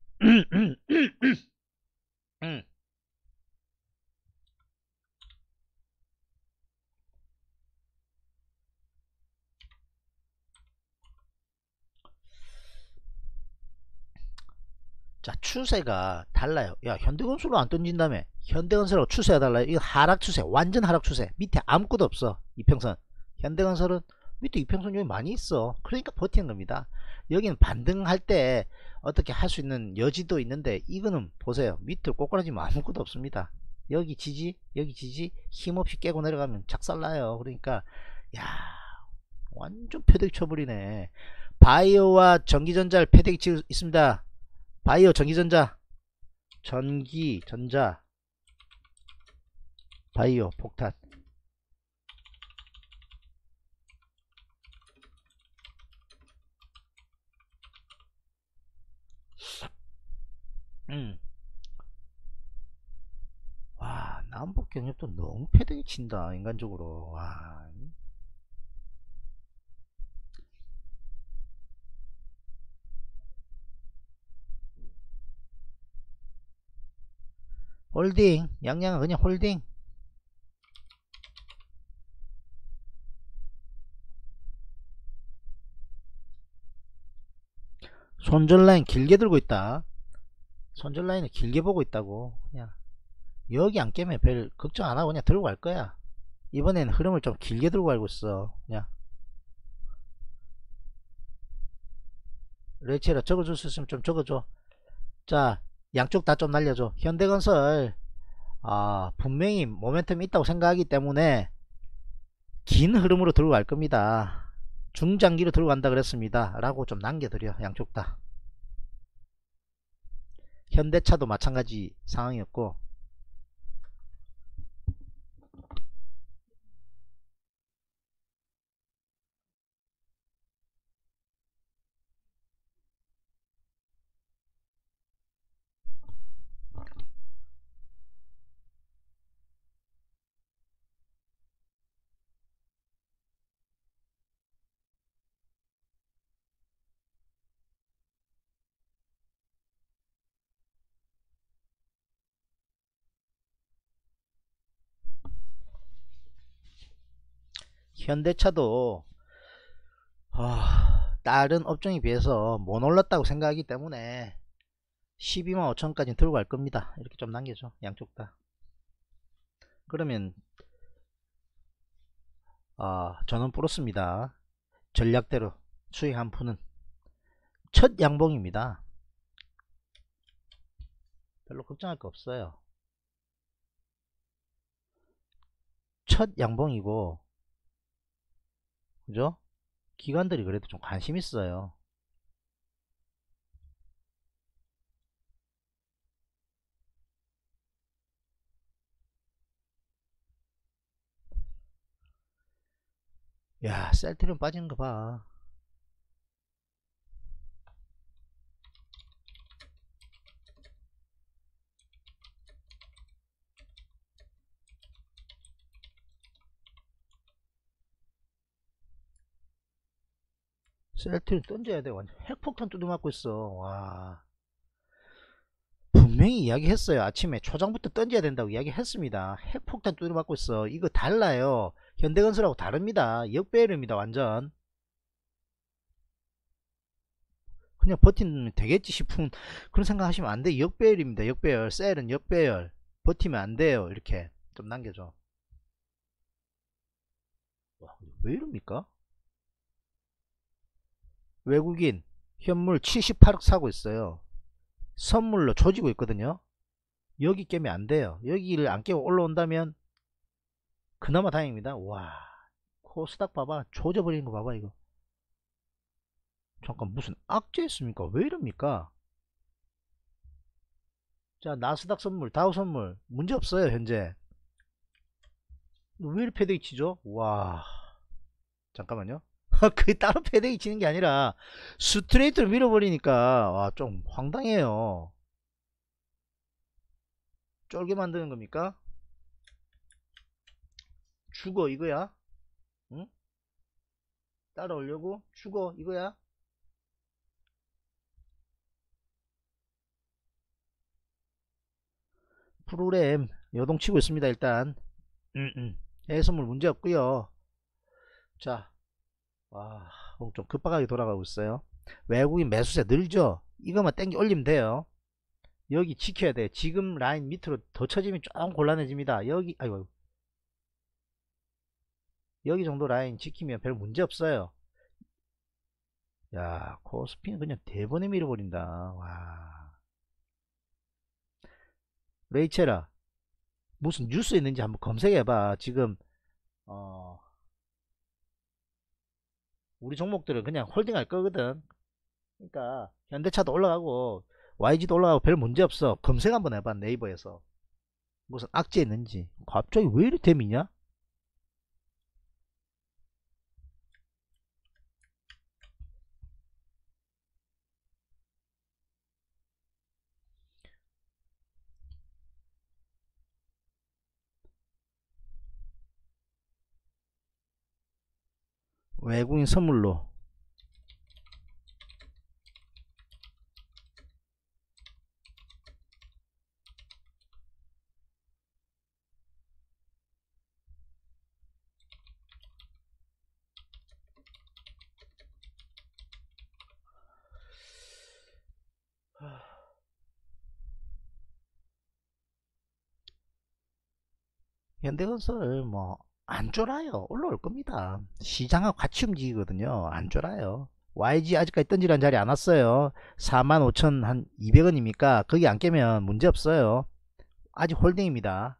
자, 추세가 달라요. 야, 현대건설로 안 던진다며. 현대건설하고 추세가 달라요. 이거 하락 추세, 완전 하락 추세. 밑에 아무것도 없어. 이평선. 현대건설은 밑에 이평선 여기 많이 있어. 그러니까 버티는 겁니다. 여기는 반등할 때 어떻게 할 수 있는 여지도 있는데, 이거는 보세요. 밑으로 꼬꾸라지면 아무것도 없습니다. 여기 지지, 여기 지지, 힘없이 깨고 내려가면 작살나요. 그러니까, 야, 완전 패대기 쳐버리네. 바이오와 전기전자를 패대기 치고 있습니다. 바이오 전기전자, 전기전자, 바이오 폭탄. 음. 와, 남북 경협도 너무 패대기 친다, 인간적으로. 와. 홀딩, 양양은 그냥 홀딩. 손절 라인 길게 들고 있다. 손절 라인을 길게 보고 있다고. 그냥 여기 안 깨면 별 걱정 안 하고 그냥 들고 갈 거야. 이번에는 흐름을 좀 길게 들고 가고 있어. 그냥 레치라 적어줄 수 있으면 좀 적어줘. 자, 양쪽 다 좀 날려줘. 현대건설 아, 분명히 모멘텀이 있다고 생각하기 때문에 긴 흐름으로 들고 갈 겁니다. 중장기로 들고 간다 그랬습니다 라고 좀 남겨드려. 양쪽 다. 현대차도 마찬가지 상황이었고, 현대차도 어, 다른 업종에 비해서 못 올랐다고 생각하기 때문에 십이만 오천까지 들고 갈 겁니다. 이렇게 좀 남겨줘. 양쪽 다. 그러면 어, 저는 뿌렸습니다. 전략대로 수익 한 푼은 첫 양봉입니다. 별로 걱정할 거 없어요. 첫 양봉이고, 그죠? 기관들이 그래도 좀 관심 있어요. 야, 셀트리온 빠지는 거 봐. 셀트리온 던져야 돼. 완전 핵폭탄 뚜드맞고 있어. 와, 분명히 이야기했어요. 아침에 초장부터 던져야 된다고 이야기했습니다. 핵폭탄 뚜드맞고 있어. 이거 달라요. 현대건설하고 다릅니다. 역배열입니다. 완전. 그냥 버티면 되겠지 싶은 그런 생각 하시면 안 돼. 역배열입니다. 역배열. 셀은 역배열. 버티면 안 돼요. 이렇게 좀 남겨줘. 와, 왜 이럽니까? 외국인 현물 칠십팔억 사고 있어요. 선물로 조지고 있거든요. 여기 깨면 안 돼요. 여기를 안 깨고 올라온다면 그나마 다행입니다. 와, 코스닥 봐봐. 조져버리는 거 봐봐 이거. 잠깐 무슨 악재했습니까? 왜 이럽니까? 자, 나스닥 선물, 다우 선물 문제 없어요 현재. 왜 이렇게 패대기 치죠? 와, 잠깐만요. 그게 따로 패대기 치는 게 아니라 스트레이트로 밀어버리니까 와, 좀 황당해요. 쫄게 만드는 겁니까? 죽어 이거야? 응? 따라오려고? 죽어 이거야? 프로그램 요동치고 있습니다 일단. 음, 음. 해선물 문제 없고요. 자, 와, 좀 급박하게 돌아가고 있어요. 외국인 매수세 늘죠? 이거만 땡겨 올리면 돼요. 여기 지켜야 돼. 지금 라인 밑으로 더 쳐지면 조금 곤란해집니다. 여기, 아이고, 여기 정도 라인 지키면 별 문제 없어요. 야, 코스피는 그냥 대번에 밀어버린다. 와. 레이첼아, 무슨 뉴스 있는지 한번 검색해봐. 지금, 어, 우리 종목들은 그냥 홀딩할 거거든. 그러니까 현대차도 올라가고 와이지도 올라가고 별 문제 없어. 검색 한번 해봐 네이버에서. 무슨 악재 있는지. 갑자기 왜 이리 데미냐? 외국인 선물로. 현대건설 뭐 안 쫄아요. 올라올 겁니다. 시장하고 같이 움직이거든요. 안 쫄아요. 와이지 아직까지 던지란 자리 안 왔어요. 사만 오천 한 이백 원입니까? 거기 안 깨면 문제 없어요. 아직 홀딩입니다.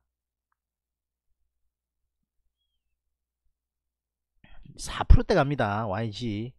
사 퍼센트대 갑니다. 와이지.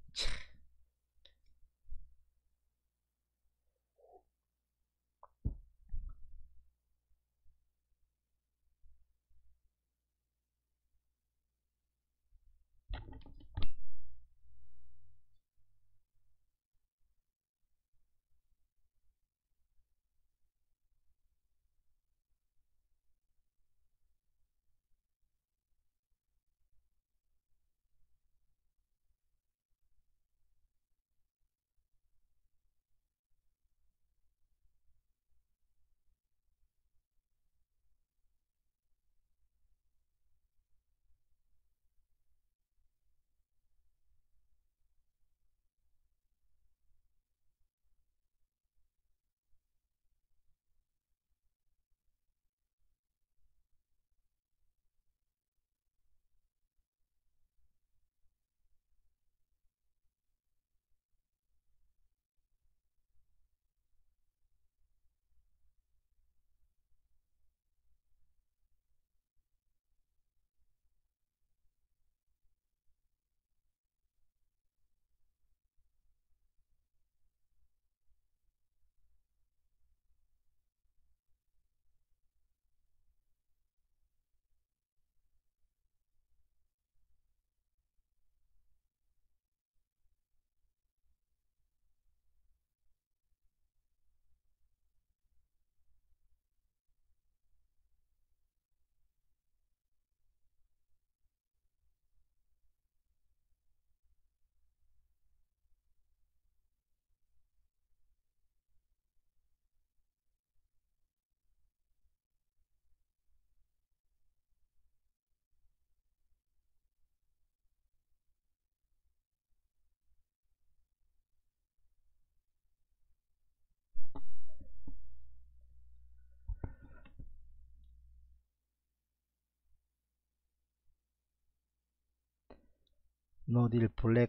노딜 블랙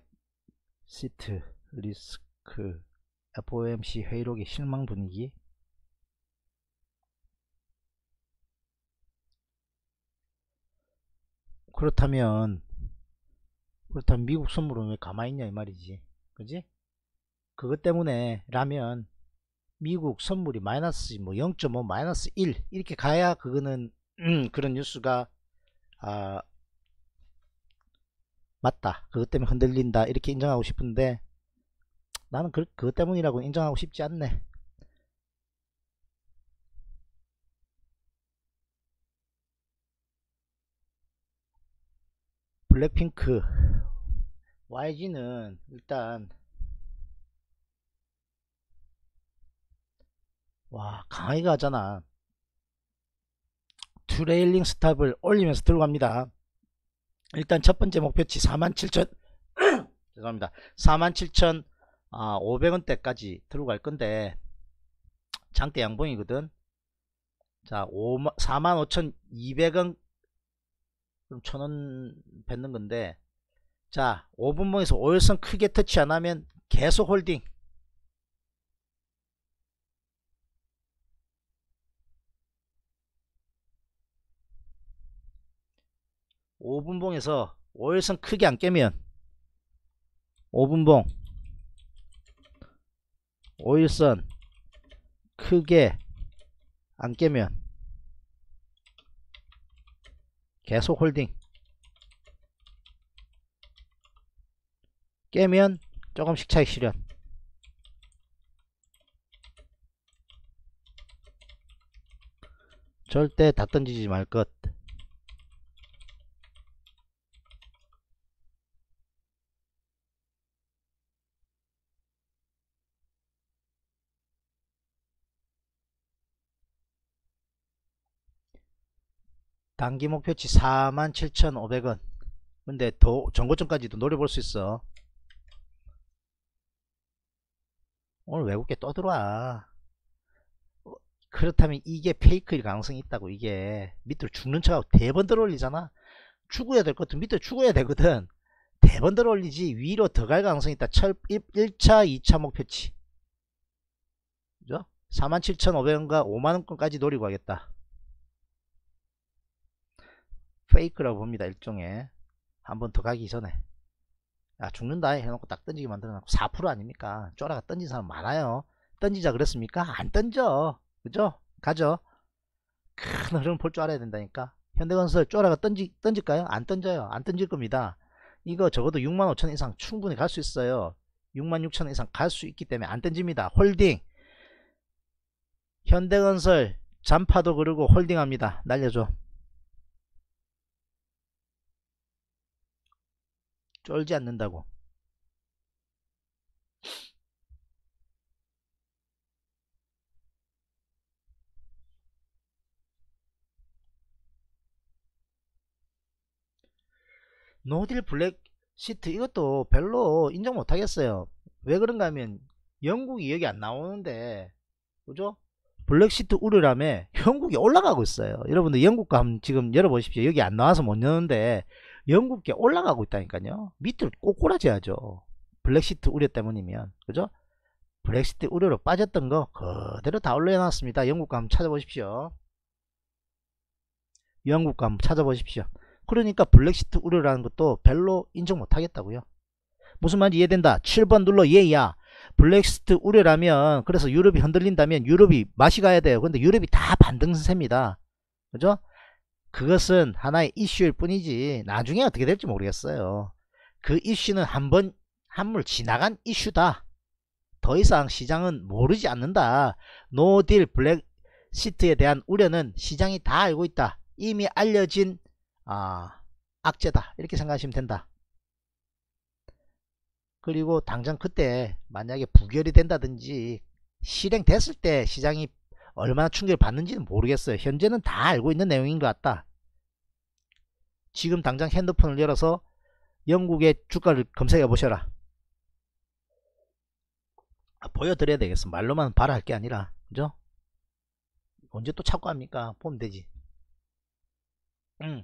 시트 리스크 에프오엠씨 회의록의 실망 분위기. 그렇다면 그렇다면 미국 선물은 왜 가만히 있냐 이 말이지. 그지? 그것 때문에 라면 미국 선물이 마이너스 뭐 영 점 오 마이너스 일 이렇게 가야 그거는 음, 그런 뉴스가 아 맞다, 그것 때문에 흔들린다 이렇게 인정하고 싶은데 나는 그, 그것 때문이라고 인정하고 싶지 않네. 블랙핑크 와이지는 일단 와 강하게 가잖아. 트레일링 스탑을 올리면서 들어갑니다. 일단 첫 번째 목표치 사만 칠천 죄송합니다. 사만 칠천오백 원대까지 들어갈 건데 장대 양봉이거든. 자 사만 오천이백 원 그럼 천 원 뱉는 건데, 자 오 분봉에서 오일선 크게 터치 안 하면 계속 홀딩. 오 분봉에서 오일선 크게 안 깨면 오 분봉 오일선 크게 안 깨면 계속 홀딩. 깨면 조금씩 차익 실현. 절대 다 던지지 말 것. 단기 목표치 사만 칠천오백 원. 근데 더 전고점까지도 노려볼 수 있어. 오늘 외국계 또 들어와. 그렇다면 이게 페이크일 가능성이 있다고. 이게 밑으로 죽는 척하고 대번 들어 올리잖아. 죽어야 될 것 같은 밑으로 죽어야 되거든. 대번 들어 올리지 위로 더 갈 가능성이 있다. 일 차 이 차 목표치 그죠? 사만 칠천오백 원과 오만 원권까지 노리고 하겠다. 페이크라고 봅니다. 일종의 한 번 더 가기 전에 야 죽는다 해놓고 딱 던지게 만들어놓고 사 퍼센트 아닙니까? 쪼라가 던진 사람 많아요. 던지자 그랬습니까? 안 던져. 그죠? 가죠. 큰 흐름 볼 줄 알아야 된다니까. 현대건설 쪼라가 던지, 던질까요? 안 던져요. 안 던질 겁니다. 이거 적어도 육만 오천 이상 충분히 갈 수 있어요. 육만 육천 이상 갈 수 있기 때문에 안 던집니다. 홀딩. 현대건설 잔파도 그러고 홀딩합니다. 날려줘. 쫄지 않는다고. 노딜 블랙 시트 이것도 별로 인정 못하겠어요. 왜 그런가 하면 영국이 여기 안 나오는데 그죠? 블랙 시트 우려라며 영국이 올라가고 있어요. 여러분들 영국과 한번 지금 열어보십시오. 여기 안 나와서 못 여는데 영국이 올라가고 있다니까요. 밑으로 꼬꾸라져야죠. 블랙 시트 우려 때문이면 그죠? 블랙 시트 우려로 빠졌던 거 그대로 다 올려놨습니다. 영국과 한번 찾아보십시오. 영국과 한번 찾아보십시오. 그러니까 블랙시트 우려라는 것도 별로 인정 못하겠다고요. 무슨 말인지 이해된다. 칠 번 눌러 예야. 블랙시트 우려라면 그래서 유럽이 흔들린다면 유럽이 맛이 가야 돼요. 근데 유럽이 다 반등세입니다. 그죠? 그것은 하나의 이슈일 뿐이지 나중에 어떻게 될지 모르겠어요. 그 이슈는 한번 한물 지나간 이슈다. 더 이상 시장은 모르지 않는다. 노딜 블랙시트에 대한 우려는 시장이 다 알고 있다. 이미 알려진 아, 악재다 이렇게 생각하시면 된다. 그리고 당장 그때 만약에 부결이 된다든지 실행됐을 때 시장이 얼마나 충격을 받는지는 모르겠어요. 현재는 다 알고 있는 내용인 것 같다. 지금 당장 핸드폰을 열어서 영국의 주가를 검색해 보셔라. 아, 보여드려야 되겠어. 말로만 봐라 할 게 아니라 그죠? 언제 또 찾고 합니까? 보면 되지. 응.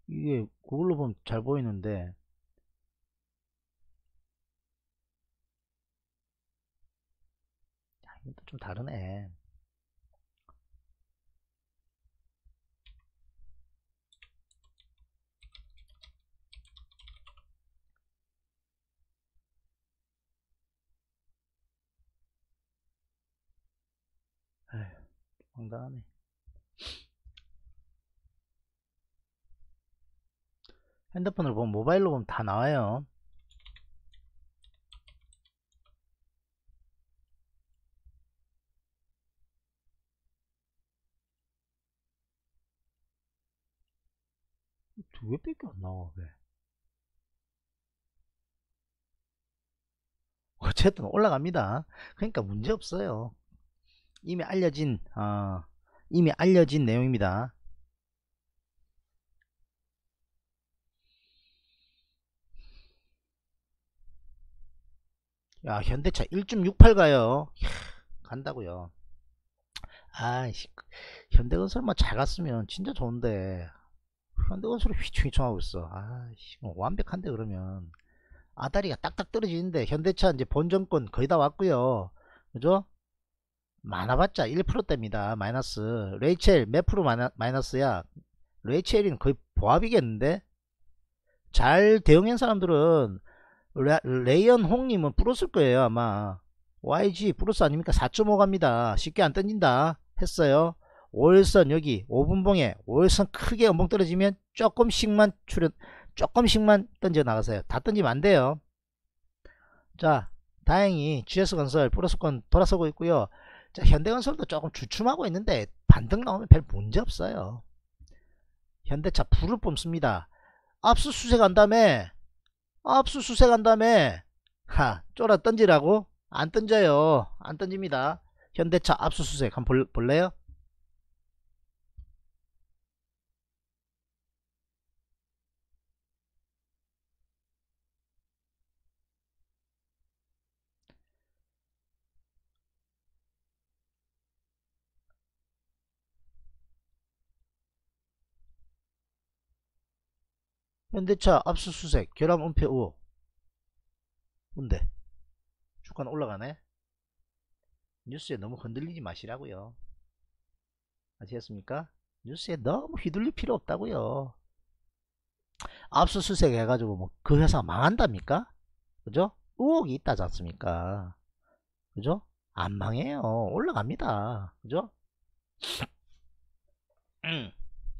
이게 그걸로 보면 잘 보이는데 이것도 좀 다르네. 에휴, 황당하네. 핸드폰으로 보면, 모바일로 보면 다 나와요. 왜 밖에 안 나와? 왜? 어쨌든 올라갑니다. 그러니까 문제 없어요. 이미 알려진 어, 이미 알려진 내용입니다. 야, 현대차 일 점 육팔 가요. 이야, 간다고요. 아이씨, 현대건설 뭐 잘 갔으면 진짜 좋은데 현대건설이 휘청휘청하고 있어. 아이씨, 뭐 완벽한데. 그러면 아다리가 딱딱 떨어지는데 현대차 이제 본전권 거의 다 왔고요. 그죠? 많아봤자 일 퍼센트대입니다. 마이너스. 레이첼 몇 프로 마이너, 마이너스야? 레이첼이는 거의 보합이겠는데? 잘 대응한 사람들은 레, 레이언 홍님은 플러스일 거예요 아마. 와이지 플러스 아닙니까? 사 점 오 갑니다. 쉽게 안 던진다 했어요. 오일선 여기 오 분봉에 오일선 크게 연봉 떨어지면 조금씩만 출연 조금씩만 던져 나가세요. 다 던지면 안 돼요. 자, 다행히 지에스건설 플러스권 돌아서고 있고요. 자, 현대건설도 조금 주춤하고 있는데 반등 나오면 별 문제 없어요. 현대차 불을 뿜습니다. 압수수색 한 다음에 압수수색 한 다음에 하 쫄아 던지라고? 안 던져요. 안 던집니다. 현대차 압수수색 한번 볼, 볼래요? 현대차 압수수색 결함 은폐 의혹. 뭔데? 주가는 올라가네? 뉴스에 너무 흔들리지 마시라고요. 아시겠습니까? 뉴스에 너무 휘둘릴 필요 없다고요. 압수수색 해가지고 뭐 그 회사 망한답니까? 그죠? 의혹이 있다지 않습니까? 그죠? 안 망해요. 올라갑니다. 그죠? 음.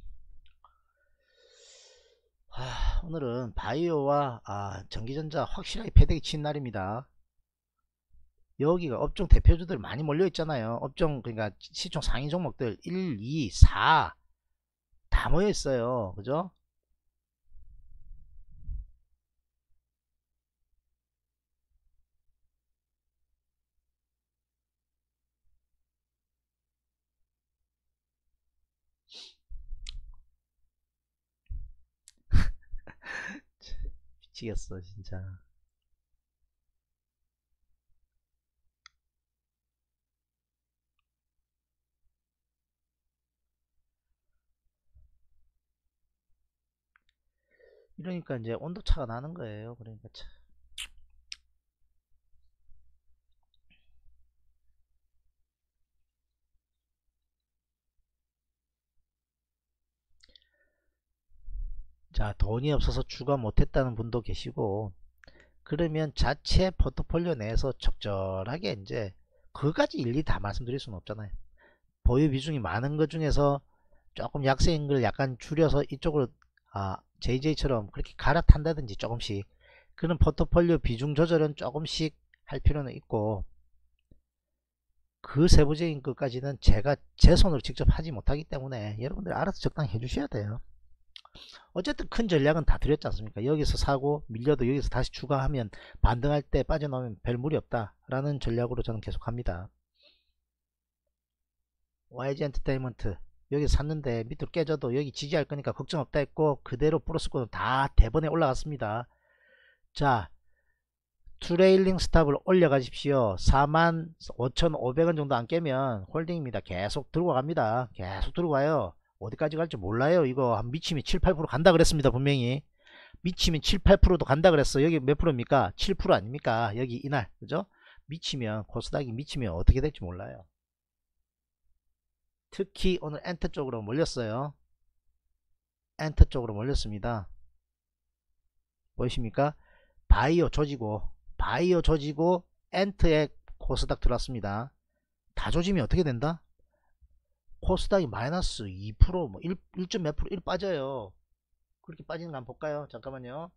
하, 오늘은 바이오와 아, 전기전자 확실하게 패대기 친 날입니다. 여기가 업종 대표주들 많이 몰려 있잖아요. 업종 그러니까 시총 상위 종목들 일, 이, 사 다 모여 있어요. 그죠? 미치겠어 진짜. 이러니까 이제 온도차가 나는 거예요. 그러니까 참. 자, 돈이 없어서 주가 못했다는 분도 계시고, 그러면 자체 포트폴리오 내에서 적절하게 이제 그까지 일일이 다 말씀드릴 수는 없잖아요. 보유 비중이 많은 것 중에서 조금 약세인 걸 약간 줄여서 이쪽으로 아, 제이제이처럼 그렇게 갈아탄다든지 조금씩 그런 포트폴리오 비중 조절은 조금씩 할 필요는 있고, 그 세부적인 것까지는 제가 제 손으로 직접 하지 못하기 때문에 여러분들 알아서 적당히 해주셔야 돼요. 어쨌든 큰 전략은 다 드렸지 않습니까? 여기서 사고 밀려도 여기서 다시 추가하면 반등할 때 빠져나오면 별 무리 없다 라는 전략으로 저는 계속 합니다. 와이지 엔터테인먼트 여기 샀는데 밑으로 깨져도 여기 지지할 거니까 걱정 없다 했고 그대로 플러스권은 다 대번에 올라갔습니다. 자, 트레일링 스탑을 올려 가십시오. 사만 오천오백 원 정도 안 깨면 홀딩입니다. 계속 들고 갑니다. 계속 들고 가요. 어디까지 갈지 몰라요. 이거 한 미치면 칠, 팔 퍼센트 간다 그랬습니다. 분명히 미치면 칠, 팔 퍼센트도 간다 그랬어. 여기 몇 프로입니까? 칠 퍼센트 아닙니까? 여기 이날, 그죠? 미치면, 코스닥이 미치면 어떻게 될지 몰라요. 특히 오늘 엔터 쪽으로 몰렸어요. 엔터 쪽으로 몰렸습니다. 보이십니까? 바이오 조지고 바이오 조지고 엔터에 코스닥 들어왔습니다. 다 조지면 어떻게 된다? 코스닥이 마이너스 이 퍼센트 뭐 일, 일 점 몇 프로 일 빠져요. 그렇게 빠지는 거 한번 볼까요? 잠깐만요.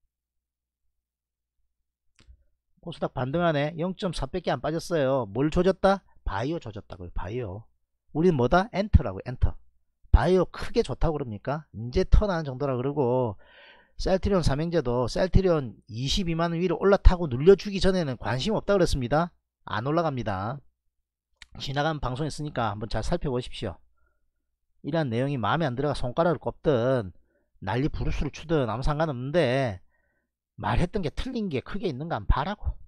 코스닥 반등하네. 영 점 사 밖에 안 빠졌어요. 뭘 조졌다? 바이오 조졌다고요. 바이오. 우리는 뭐다? 엔터라고. 엔터. 바이오 크게 좋다고 그럽니까? 이제 턴하는 정도라 그러고, 셀트리온 삼형제도 셀트리온 이십이만 원 위로 올라타고 눌려주기 전에는 관심 없다 그랬습니다. 안 올라갑니다. 지나간 방송 했으니까 한번 잘 살펴보십시오. 이러한 내용이 마음에 안 들어가 손가락을 꼽든 난리 부르스를 추든 아무 상관없는데, 말했던 게 틀린 게 크게 있는가 한번 봐라고.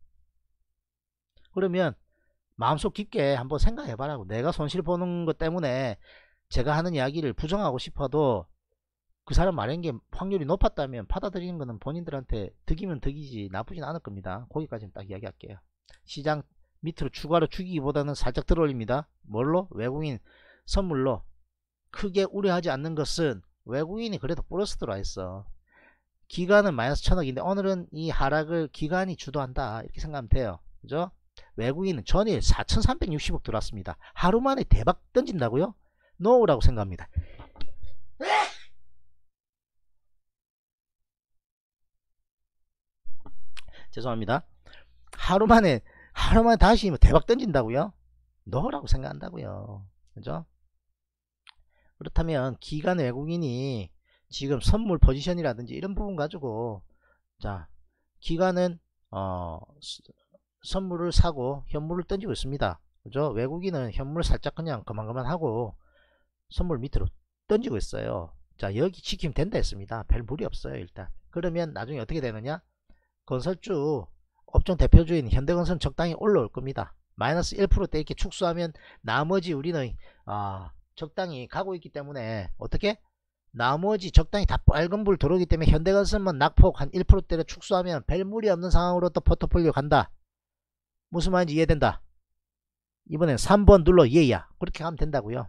그러면 마음속 깊게 한번 생각해 봐라고. 내가 손실 보는 것 때문에 제가 하는 이야기를 부정하고 싶어도 그 사람 말한 게 확률이 높았다면 받아들이는 거는 본인들한테 득이면 득이지 나쁘진 않을 겁니다. 거기까지는 딱 이야기할게요. 시장 밑으로 추가로 죽이기보다는 살짝 들어올립니다. 뭘로? 외국인 선물로. 크게 우려하지 않는 것은 외국인이 그래도 플러스 들어와 있어. 기간은 마이너스 천억인데 오늘은 이 하락을 기간이 주도한다 이렇게 생각하면 돼요. 그죠? 외국인은 전일 사천삼백육십억 들어왔습니다. 하루 만에 대박 던진다고요? 노우라고 생각합니다. 죄송합니다. 하루 만에 하루 만에 다시 대박 던진다고요? 노라고 생각한다고요. 그죠? 그렇다면 기관 외국인이 지금 선물 포지션이라든지 이런 부분 가지고, 자, 기관은 어 선물을 사고 현물을 던지고 있습니다. 그죠? 외국인은 현물 살짝 그냥 그만그만 하고 선물 밑으로 던지고 있어요. 자, 여기 지키면 된다 했습니다. 별 무리 없어요. 일단 그러면 나중에 어떻게 되느냐, 건설주 업종 대표주인 현대건설은 적당히 올라올 겁니다. 마이너스 일 퍼센트대 이렇게 축소하면 나머지 우리는 어, 적당히 가고 있기 때문에, 어떻게 나머지 적당히 다 빨간불 들어오기 때문에 현대건설만 낙폭 한 일 퍼센트대를 축소하면 별 무리 없는 상황으로 또 포트폴리오 간다. 무슨 말인지 이해된다? 이번엔 삼 번 눌러 예야. 그렇게 하면 된다고요.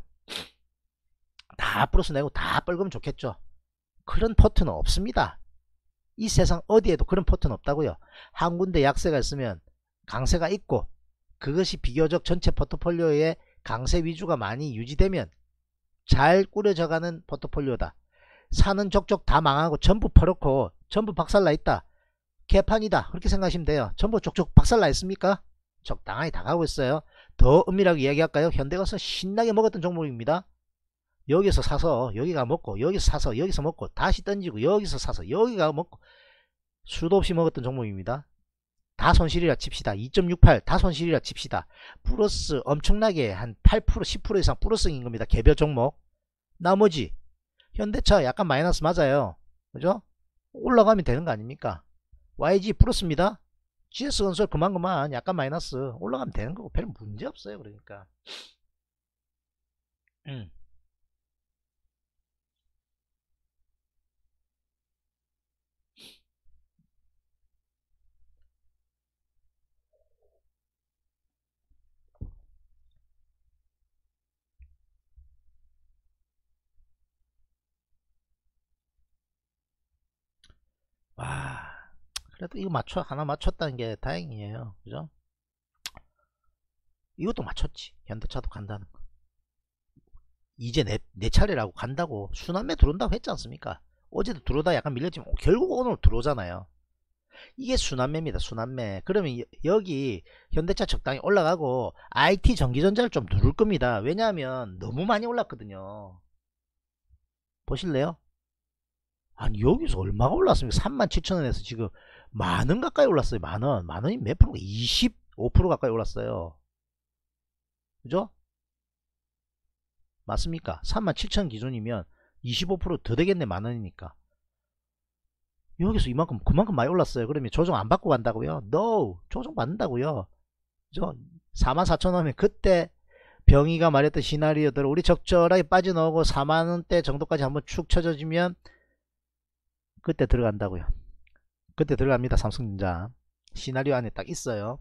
다 플러스 내고 다 뻘거면 좋겠죠. 그런 포트는 없습니다. 이 세상 어디에도 그런 포트는 없다고요. 한 군데 약세가 있으면 강세가 있고, 그것이 비교적 전체 포트폴리오에 강세 위주가 많이 유지되면 잘 꾸려져가는 포트폴리오다. 사는 족족 다 망하고 전부 퍼렇고 전부 박살나 있다, 개판이다, 그렇게 생각하시면 돼요. 전부 족족 박살나 있습니까? 적당히 다 가고 있어요. 더 은밀하게 이야기할까요? 현대건설 신나게 먹었던 종목입니다. 여기서 사서 여기가 먹고, 여기서 사서 여기서 먹고, 다시 던지고, 여기서 사서 여기가 먹고, 수도 없이 먹었던 종목입니다. 다 손실이라 칩시다. 이 점 육팔 다 손실이라 칩시다. 플러스 엄청나게 한 팔 퍼센트 십 퍼센트 이상 플러스인 겁니다. 개별 종목. 나머지 현대차 약간 마이너스 맞아요. 그죠? 올라가면 되는 거 아닙니까? 와이지 플러스입니다. 지에스건설 그만 그만 약간 마이너스 올라가면 되는 거고 별 문제 없어요. 그러니까 음. 와, 그래도 이거 맞춰 하나 맞췄다는 게 다행이에요. 그죠? 이것도 맞췄지. 현대차도 간다는 거. 이제 내, 내 차례라고 간다고 순환매 들어온다고 했지 않습니까? 어제도 들어오다 약간 밀렸지만 결국 오늘 들어오잖아요. 이게 순환매입니다. 순환매. 그러면 여, 여기 현대차 적당히 올라가고 아이티 전기전자를 좀 누를 겁니다. 왜냐하면 너무 많이 올랐거든요. 보실래요? 아니 여기서 얼마가 올랐습니까? 삼만 칠천 원에서 지금 만원 가까이 올랐어요. 만원. 만원이 몇 프로가? 이십오 퍼센트 가까이 올랐어요. 그죠? 맞습니까? 삼만 칠천 원 기준이면 이십오 퍼센트 더 되겠네. 만원이니까. 여기서 이만큼 그만큼 많이 올랐어요. 그러면 조정 안 받고 간다고요? No. 조정 받는다고요. 그죠? 사만 사천 원 하면 그때 병이가 말했던 시나리오대로 우리 적절하게 빠져나오고 사만원대 정도까지 한번 축 쳐져주면 그때 들어간다고요. 그때 들어갑니다. 삼성전자 시나리오 안에 딱 있어요.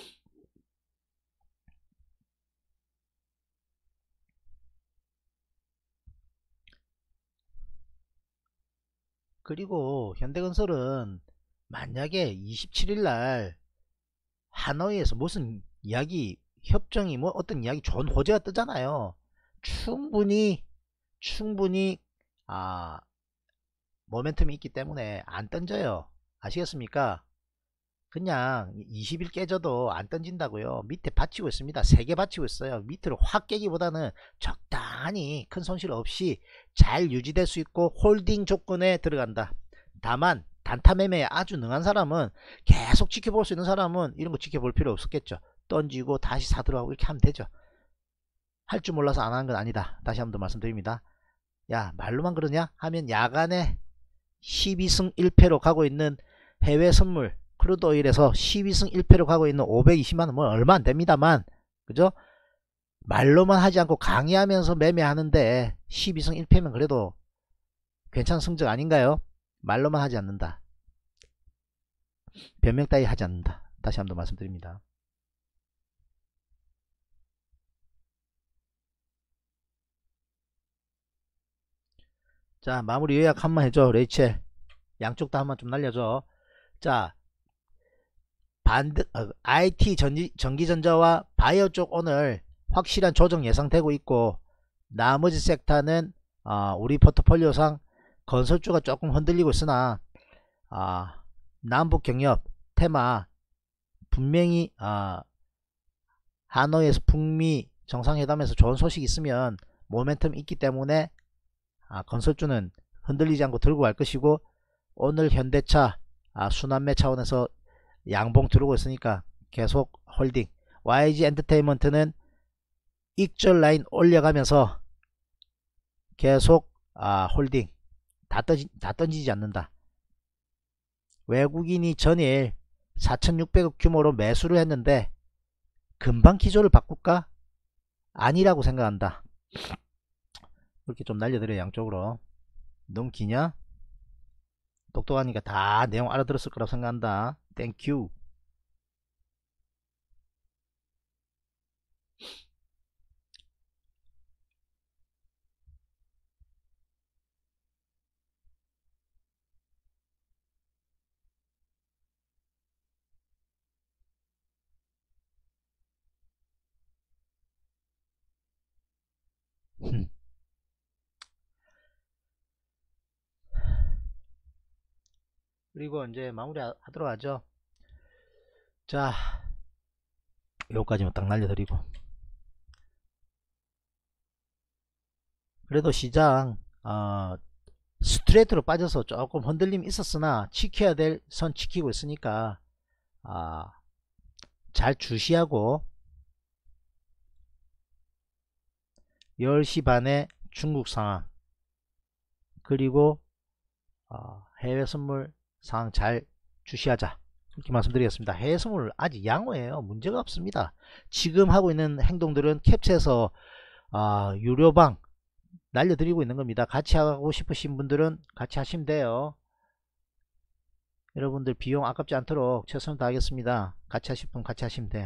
그리고 현대건설은 만약에 이십칠일날 하노이에서 무슨 이야기 협정이 뭐 어떤 이야기 좋은 호재가 뜨잖아요. 충분히 충분히 아 모멘텀이 있기 때문에 안 던져요. 아시겠습니까? 그냥 이십 일 깨져도 안 던진다고요. 밑에 받치고 있습니다. 세 개 받치고 있어요. 밑으로 확 깨기보다는 적당히 큰 손실 없이 잘 유지될 수 있고 홀딩 조건에 들어간다. 다만 단타 매매에 아주 능한 사람은, 계속 지켜볼 수 있는 사람은 이런 거 지켜볼 필요 없었겠죠. 던지고 다시 사들어가고 이렇게 하면 되죠. 할 줄 몰라서 안 하는 건 아니다. 다시 한번 더 말씀드립니다. 야, 말로만 그러냐 하면 야간에 십이승 일패로 가고 있는 해외 선물 크루드 오일에서 십이승 일패로 가고 있는 오백이십만원 뭐 얼마 안 됩니다만, 그죠? 말로만 하지 않고 강의하면서 매매하는데 십이승 일패면 그래도 괜찮은 성적 아닌가요? 말로만 하지 않는다. 변명 따위 하지 않는다. 다시 한번 말씀드립니다. 자, 마무리 요약 한번 해줘. 레이첼 양쪽 다 한번 좀 날려줘. 자, 반드 어, 아이티 전지, 전기전자와 바이오 쪽 오늘 확실한 조정 예상되고 있고, 나머지 섹터는 어, 우리 포트폴리오상 건설주가 조금 흔들리고 있으나 아, 남북경협 테마 분명히 아, 하노이에서 북미 정상회담에서 좋은 소식이 있으면 모멘텀이 있기 때문에 아, 건설주는 흔들리지 않고 들고 갈 것이고, 오늘 현대차 아, 순환매 차원에서 양봉 들어오고 있으니까 계속 홀딩. 와이지 엔터테인먼트는 익절 라인 올려가면서 계속 아, 홀딩. 다, 던지, 다 던지지 않는다. 외국인이 전일 사천육백억 규모로 매수를 했는데 금방 기조를 바꿀까? 아니라고 생각한다. 이렇게 좀 날려드려요. 양쪽으로. 너무 기냐? 똑똑하니까 다 내용 알아들었을 거라고 생각한다. 땡큐. 그리고 이제 마무리 하도록 하죠. 자, 요까지만 딱 날려드리고, 그래도 시장 어, 스트레이트로 빠져서 조금 흔들림이 있었으나 지켜야 될 선 지키고 있으니까 아, 잘 주시하고, 열 시 반에 중국 상황 그리고 어, 해외 선물 상황 잘 주시하자, 이렇게 말씀드리겠습니다. 해외 선물 아직 양호해요. 문제가 없습니다. 지금 하고 있는 행동들은 캡처해서 어, 유료방 날려드리고 있는 겁니다. 같이 하고 싶으신 분들은 같이 하시면 돼요. 여러분들 비용 아깝지 않도록 최선을 다하겠습니다. 같이 하실 분 같이 하시면 돼요.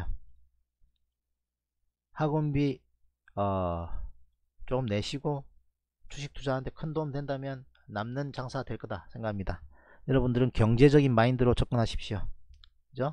학원비 어, 좀 내시고 주식 투자하는데 큰 도움 된다면 남는 장사 될 거다 생각합니다. 여러분들은 경제적인 마인드로 접근하십시오. 그죠?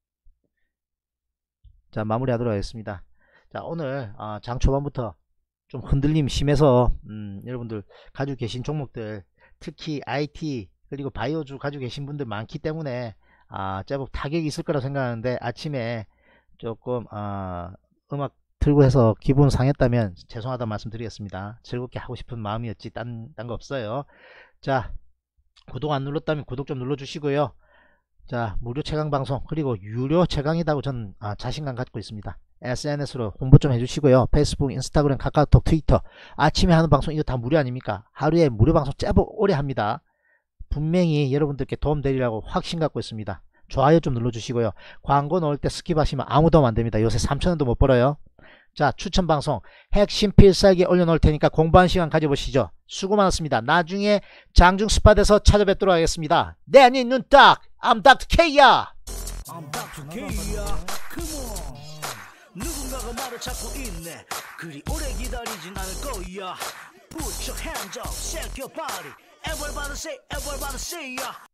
자, 마무리 하도록 하겠습니다. 자, 오늘 어, 장 초반부터 좀 흔들림 심해서 음, 여러분들 가지고 계신 종목들, 특히 아이티 그리고 바이오주 가지고 계신 분들 많기 때문에 아, 제법 타격이 있을 거라 생각하는데, 아침에 조금 어, 음악 틀고 해서 기분 상했다면 죄송하다 말씀드리겠습니다. 즐겁게 하고 싶은 마음이었지 딴 딴 거 없어요. 자, 구독 안 눌렀다면 구독 좀 눌러 주시고요. 자, 무료 최강 방송 그리고 유료 최강이라고 저는 아, 자신감 갖고 있습니다. 에스엔에스로 홍보 좀 해주시고요. 페이스북, 인스타그램, 카카오톡, 트위터 아침에 하는 방송 이거 다 무료 아닙니까? 하루에 무료 방송 제법 오래 합니다. 분명히 여러분들께 도움 되리라고 확신 갖고 있습니다. 좋아요 좀 눌러주시고요. 광고 넣을 때 스킵하시면 아무 도움 안됩니다. 요새 삼천 원도 못 벌어요. 자, 추천 방송 핵심 필살기 올려놓을 테니까 공부하는 시간 가져보시죠. 수고 많았습니다. 나중에 장중 스팟에서 찾아뵙도록 하겠습니다. 내 네 눈딱 I'm 닥터 K야. I'm 닥터 K야. Come on. 누군가가 말을 찾고 있네. 그리 오래 기다리진 않을 거야. Put your hands up, shake your body. Everybody say, everybody say, yeah.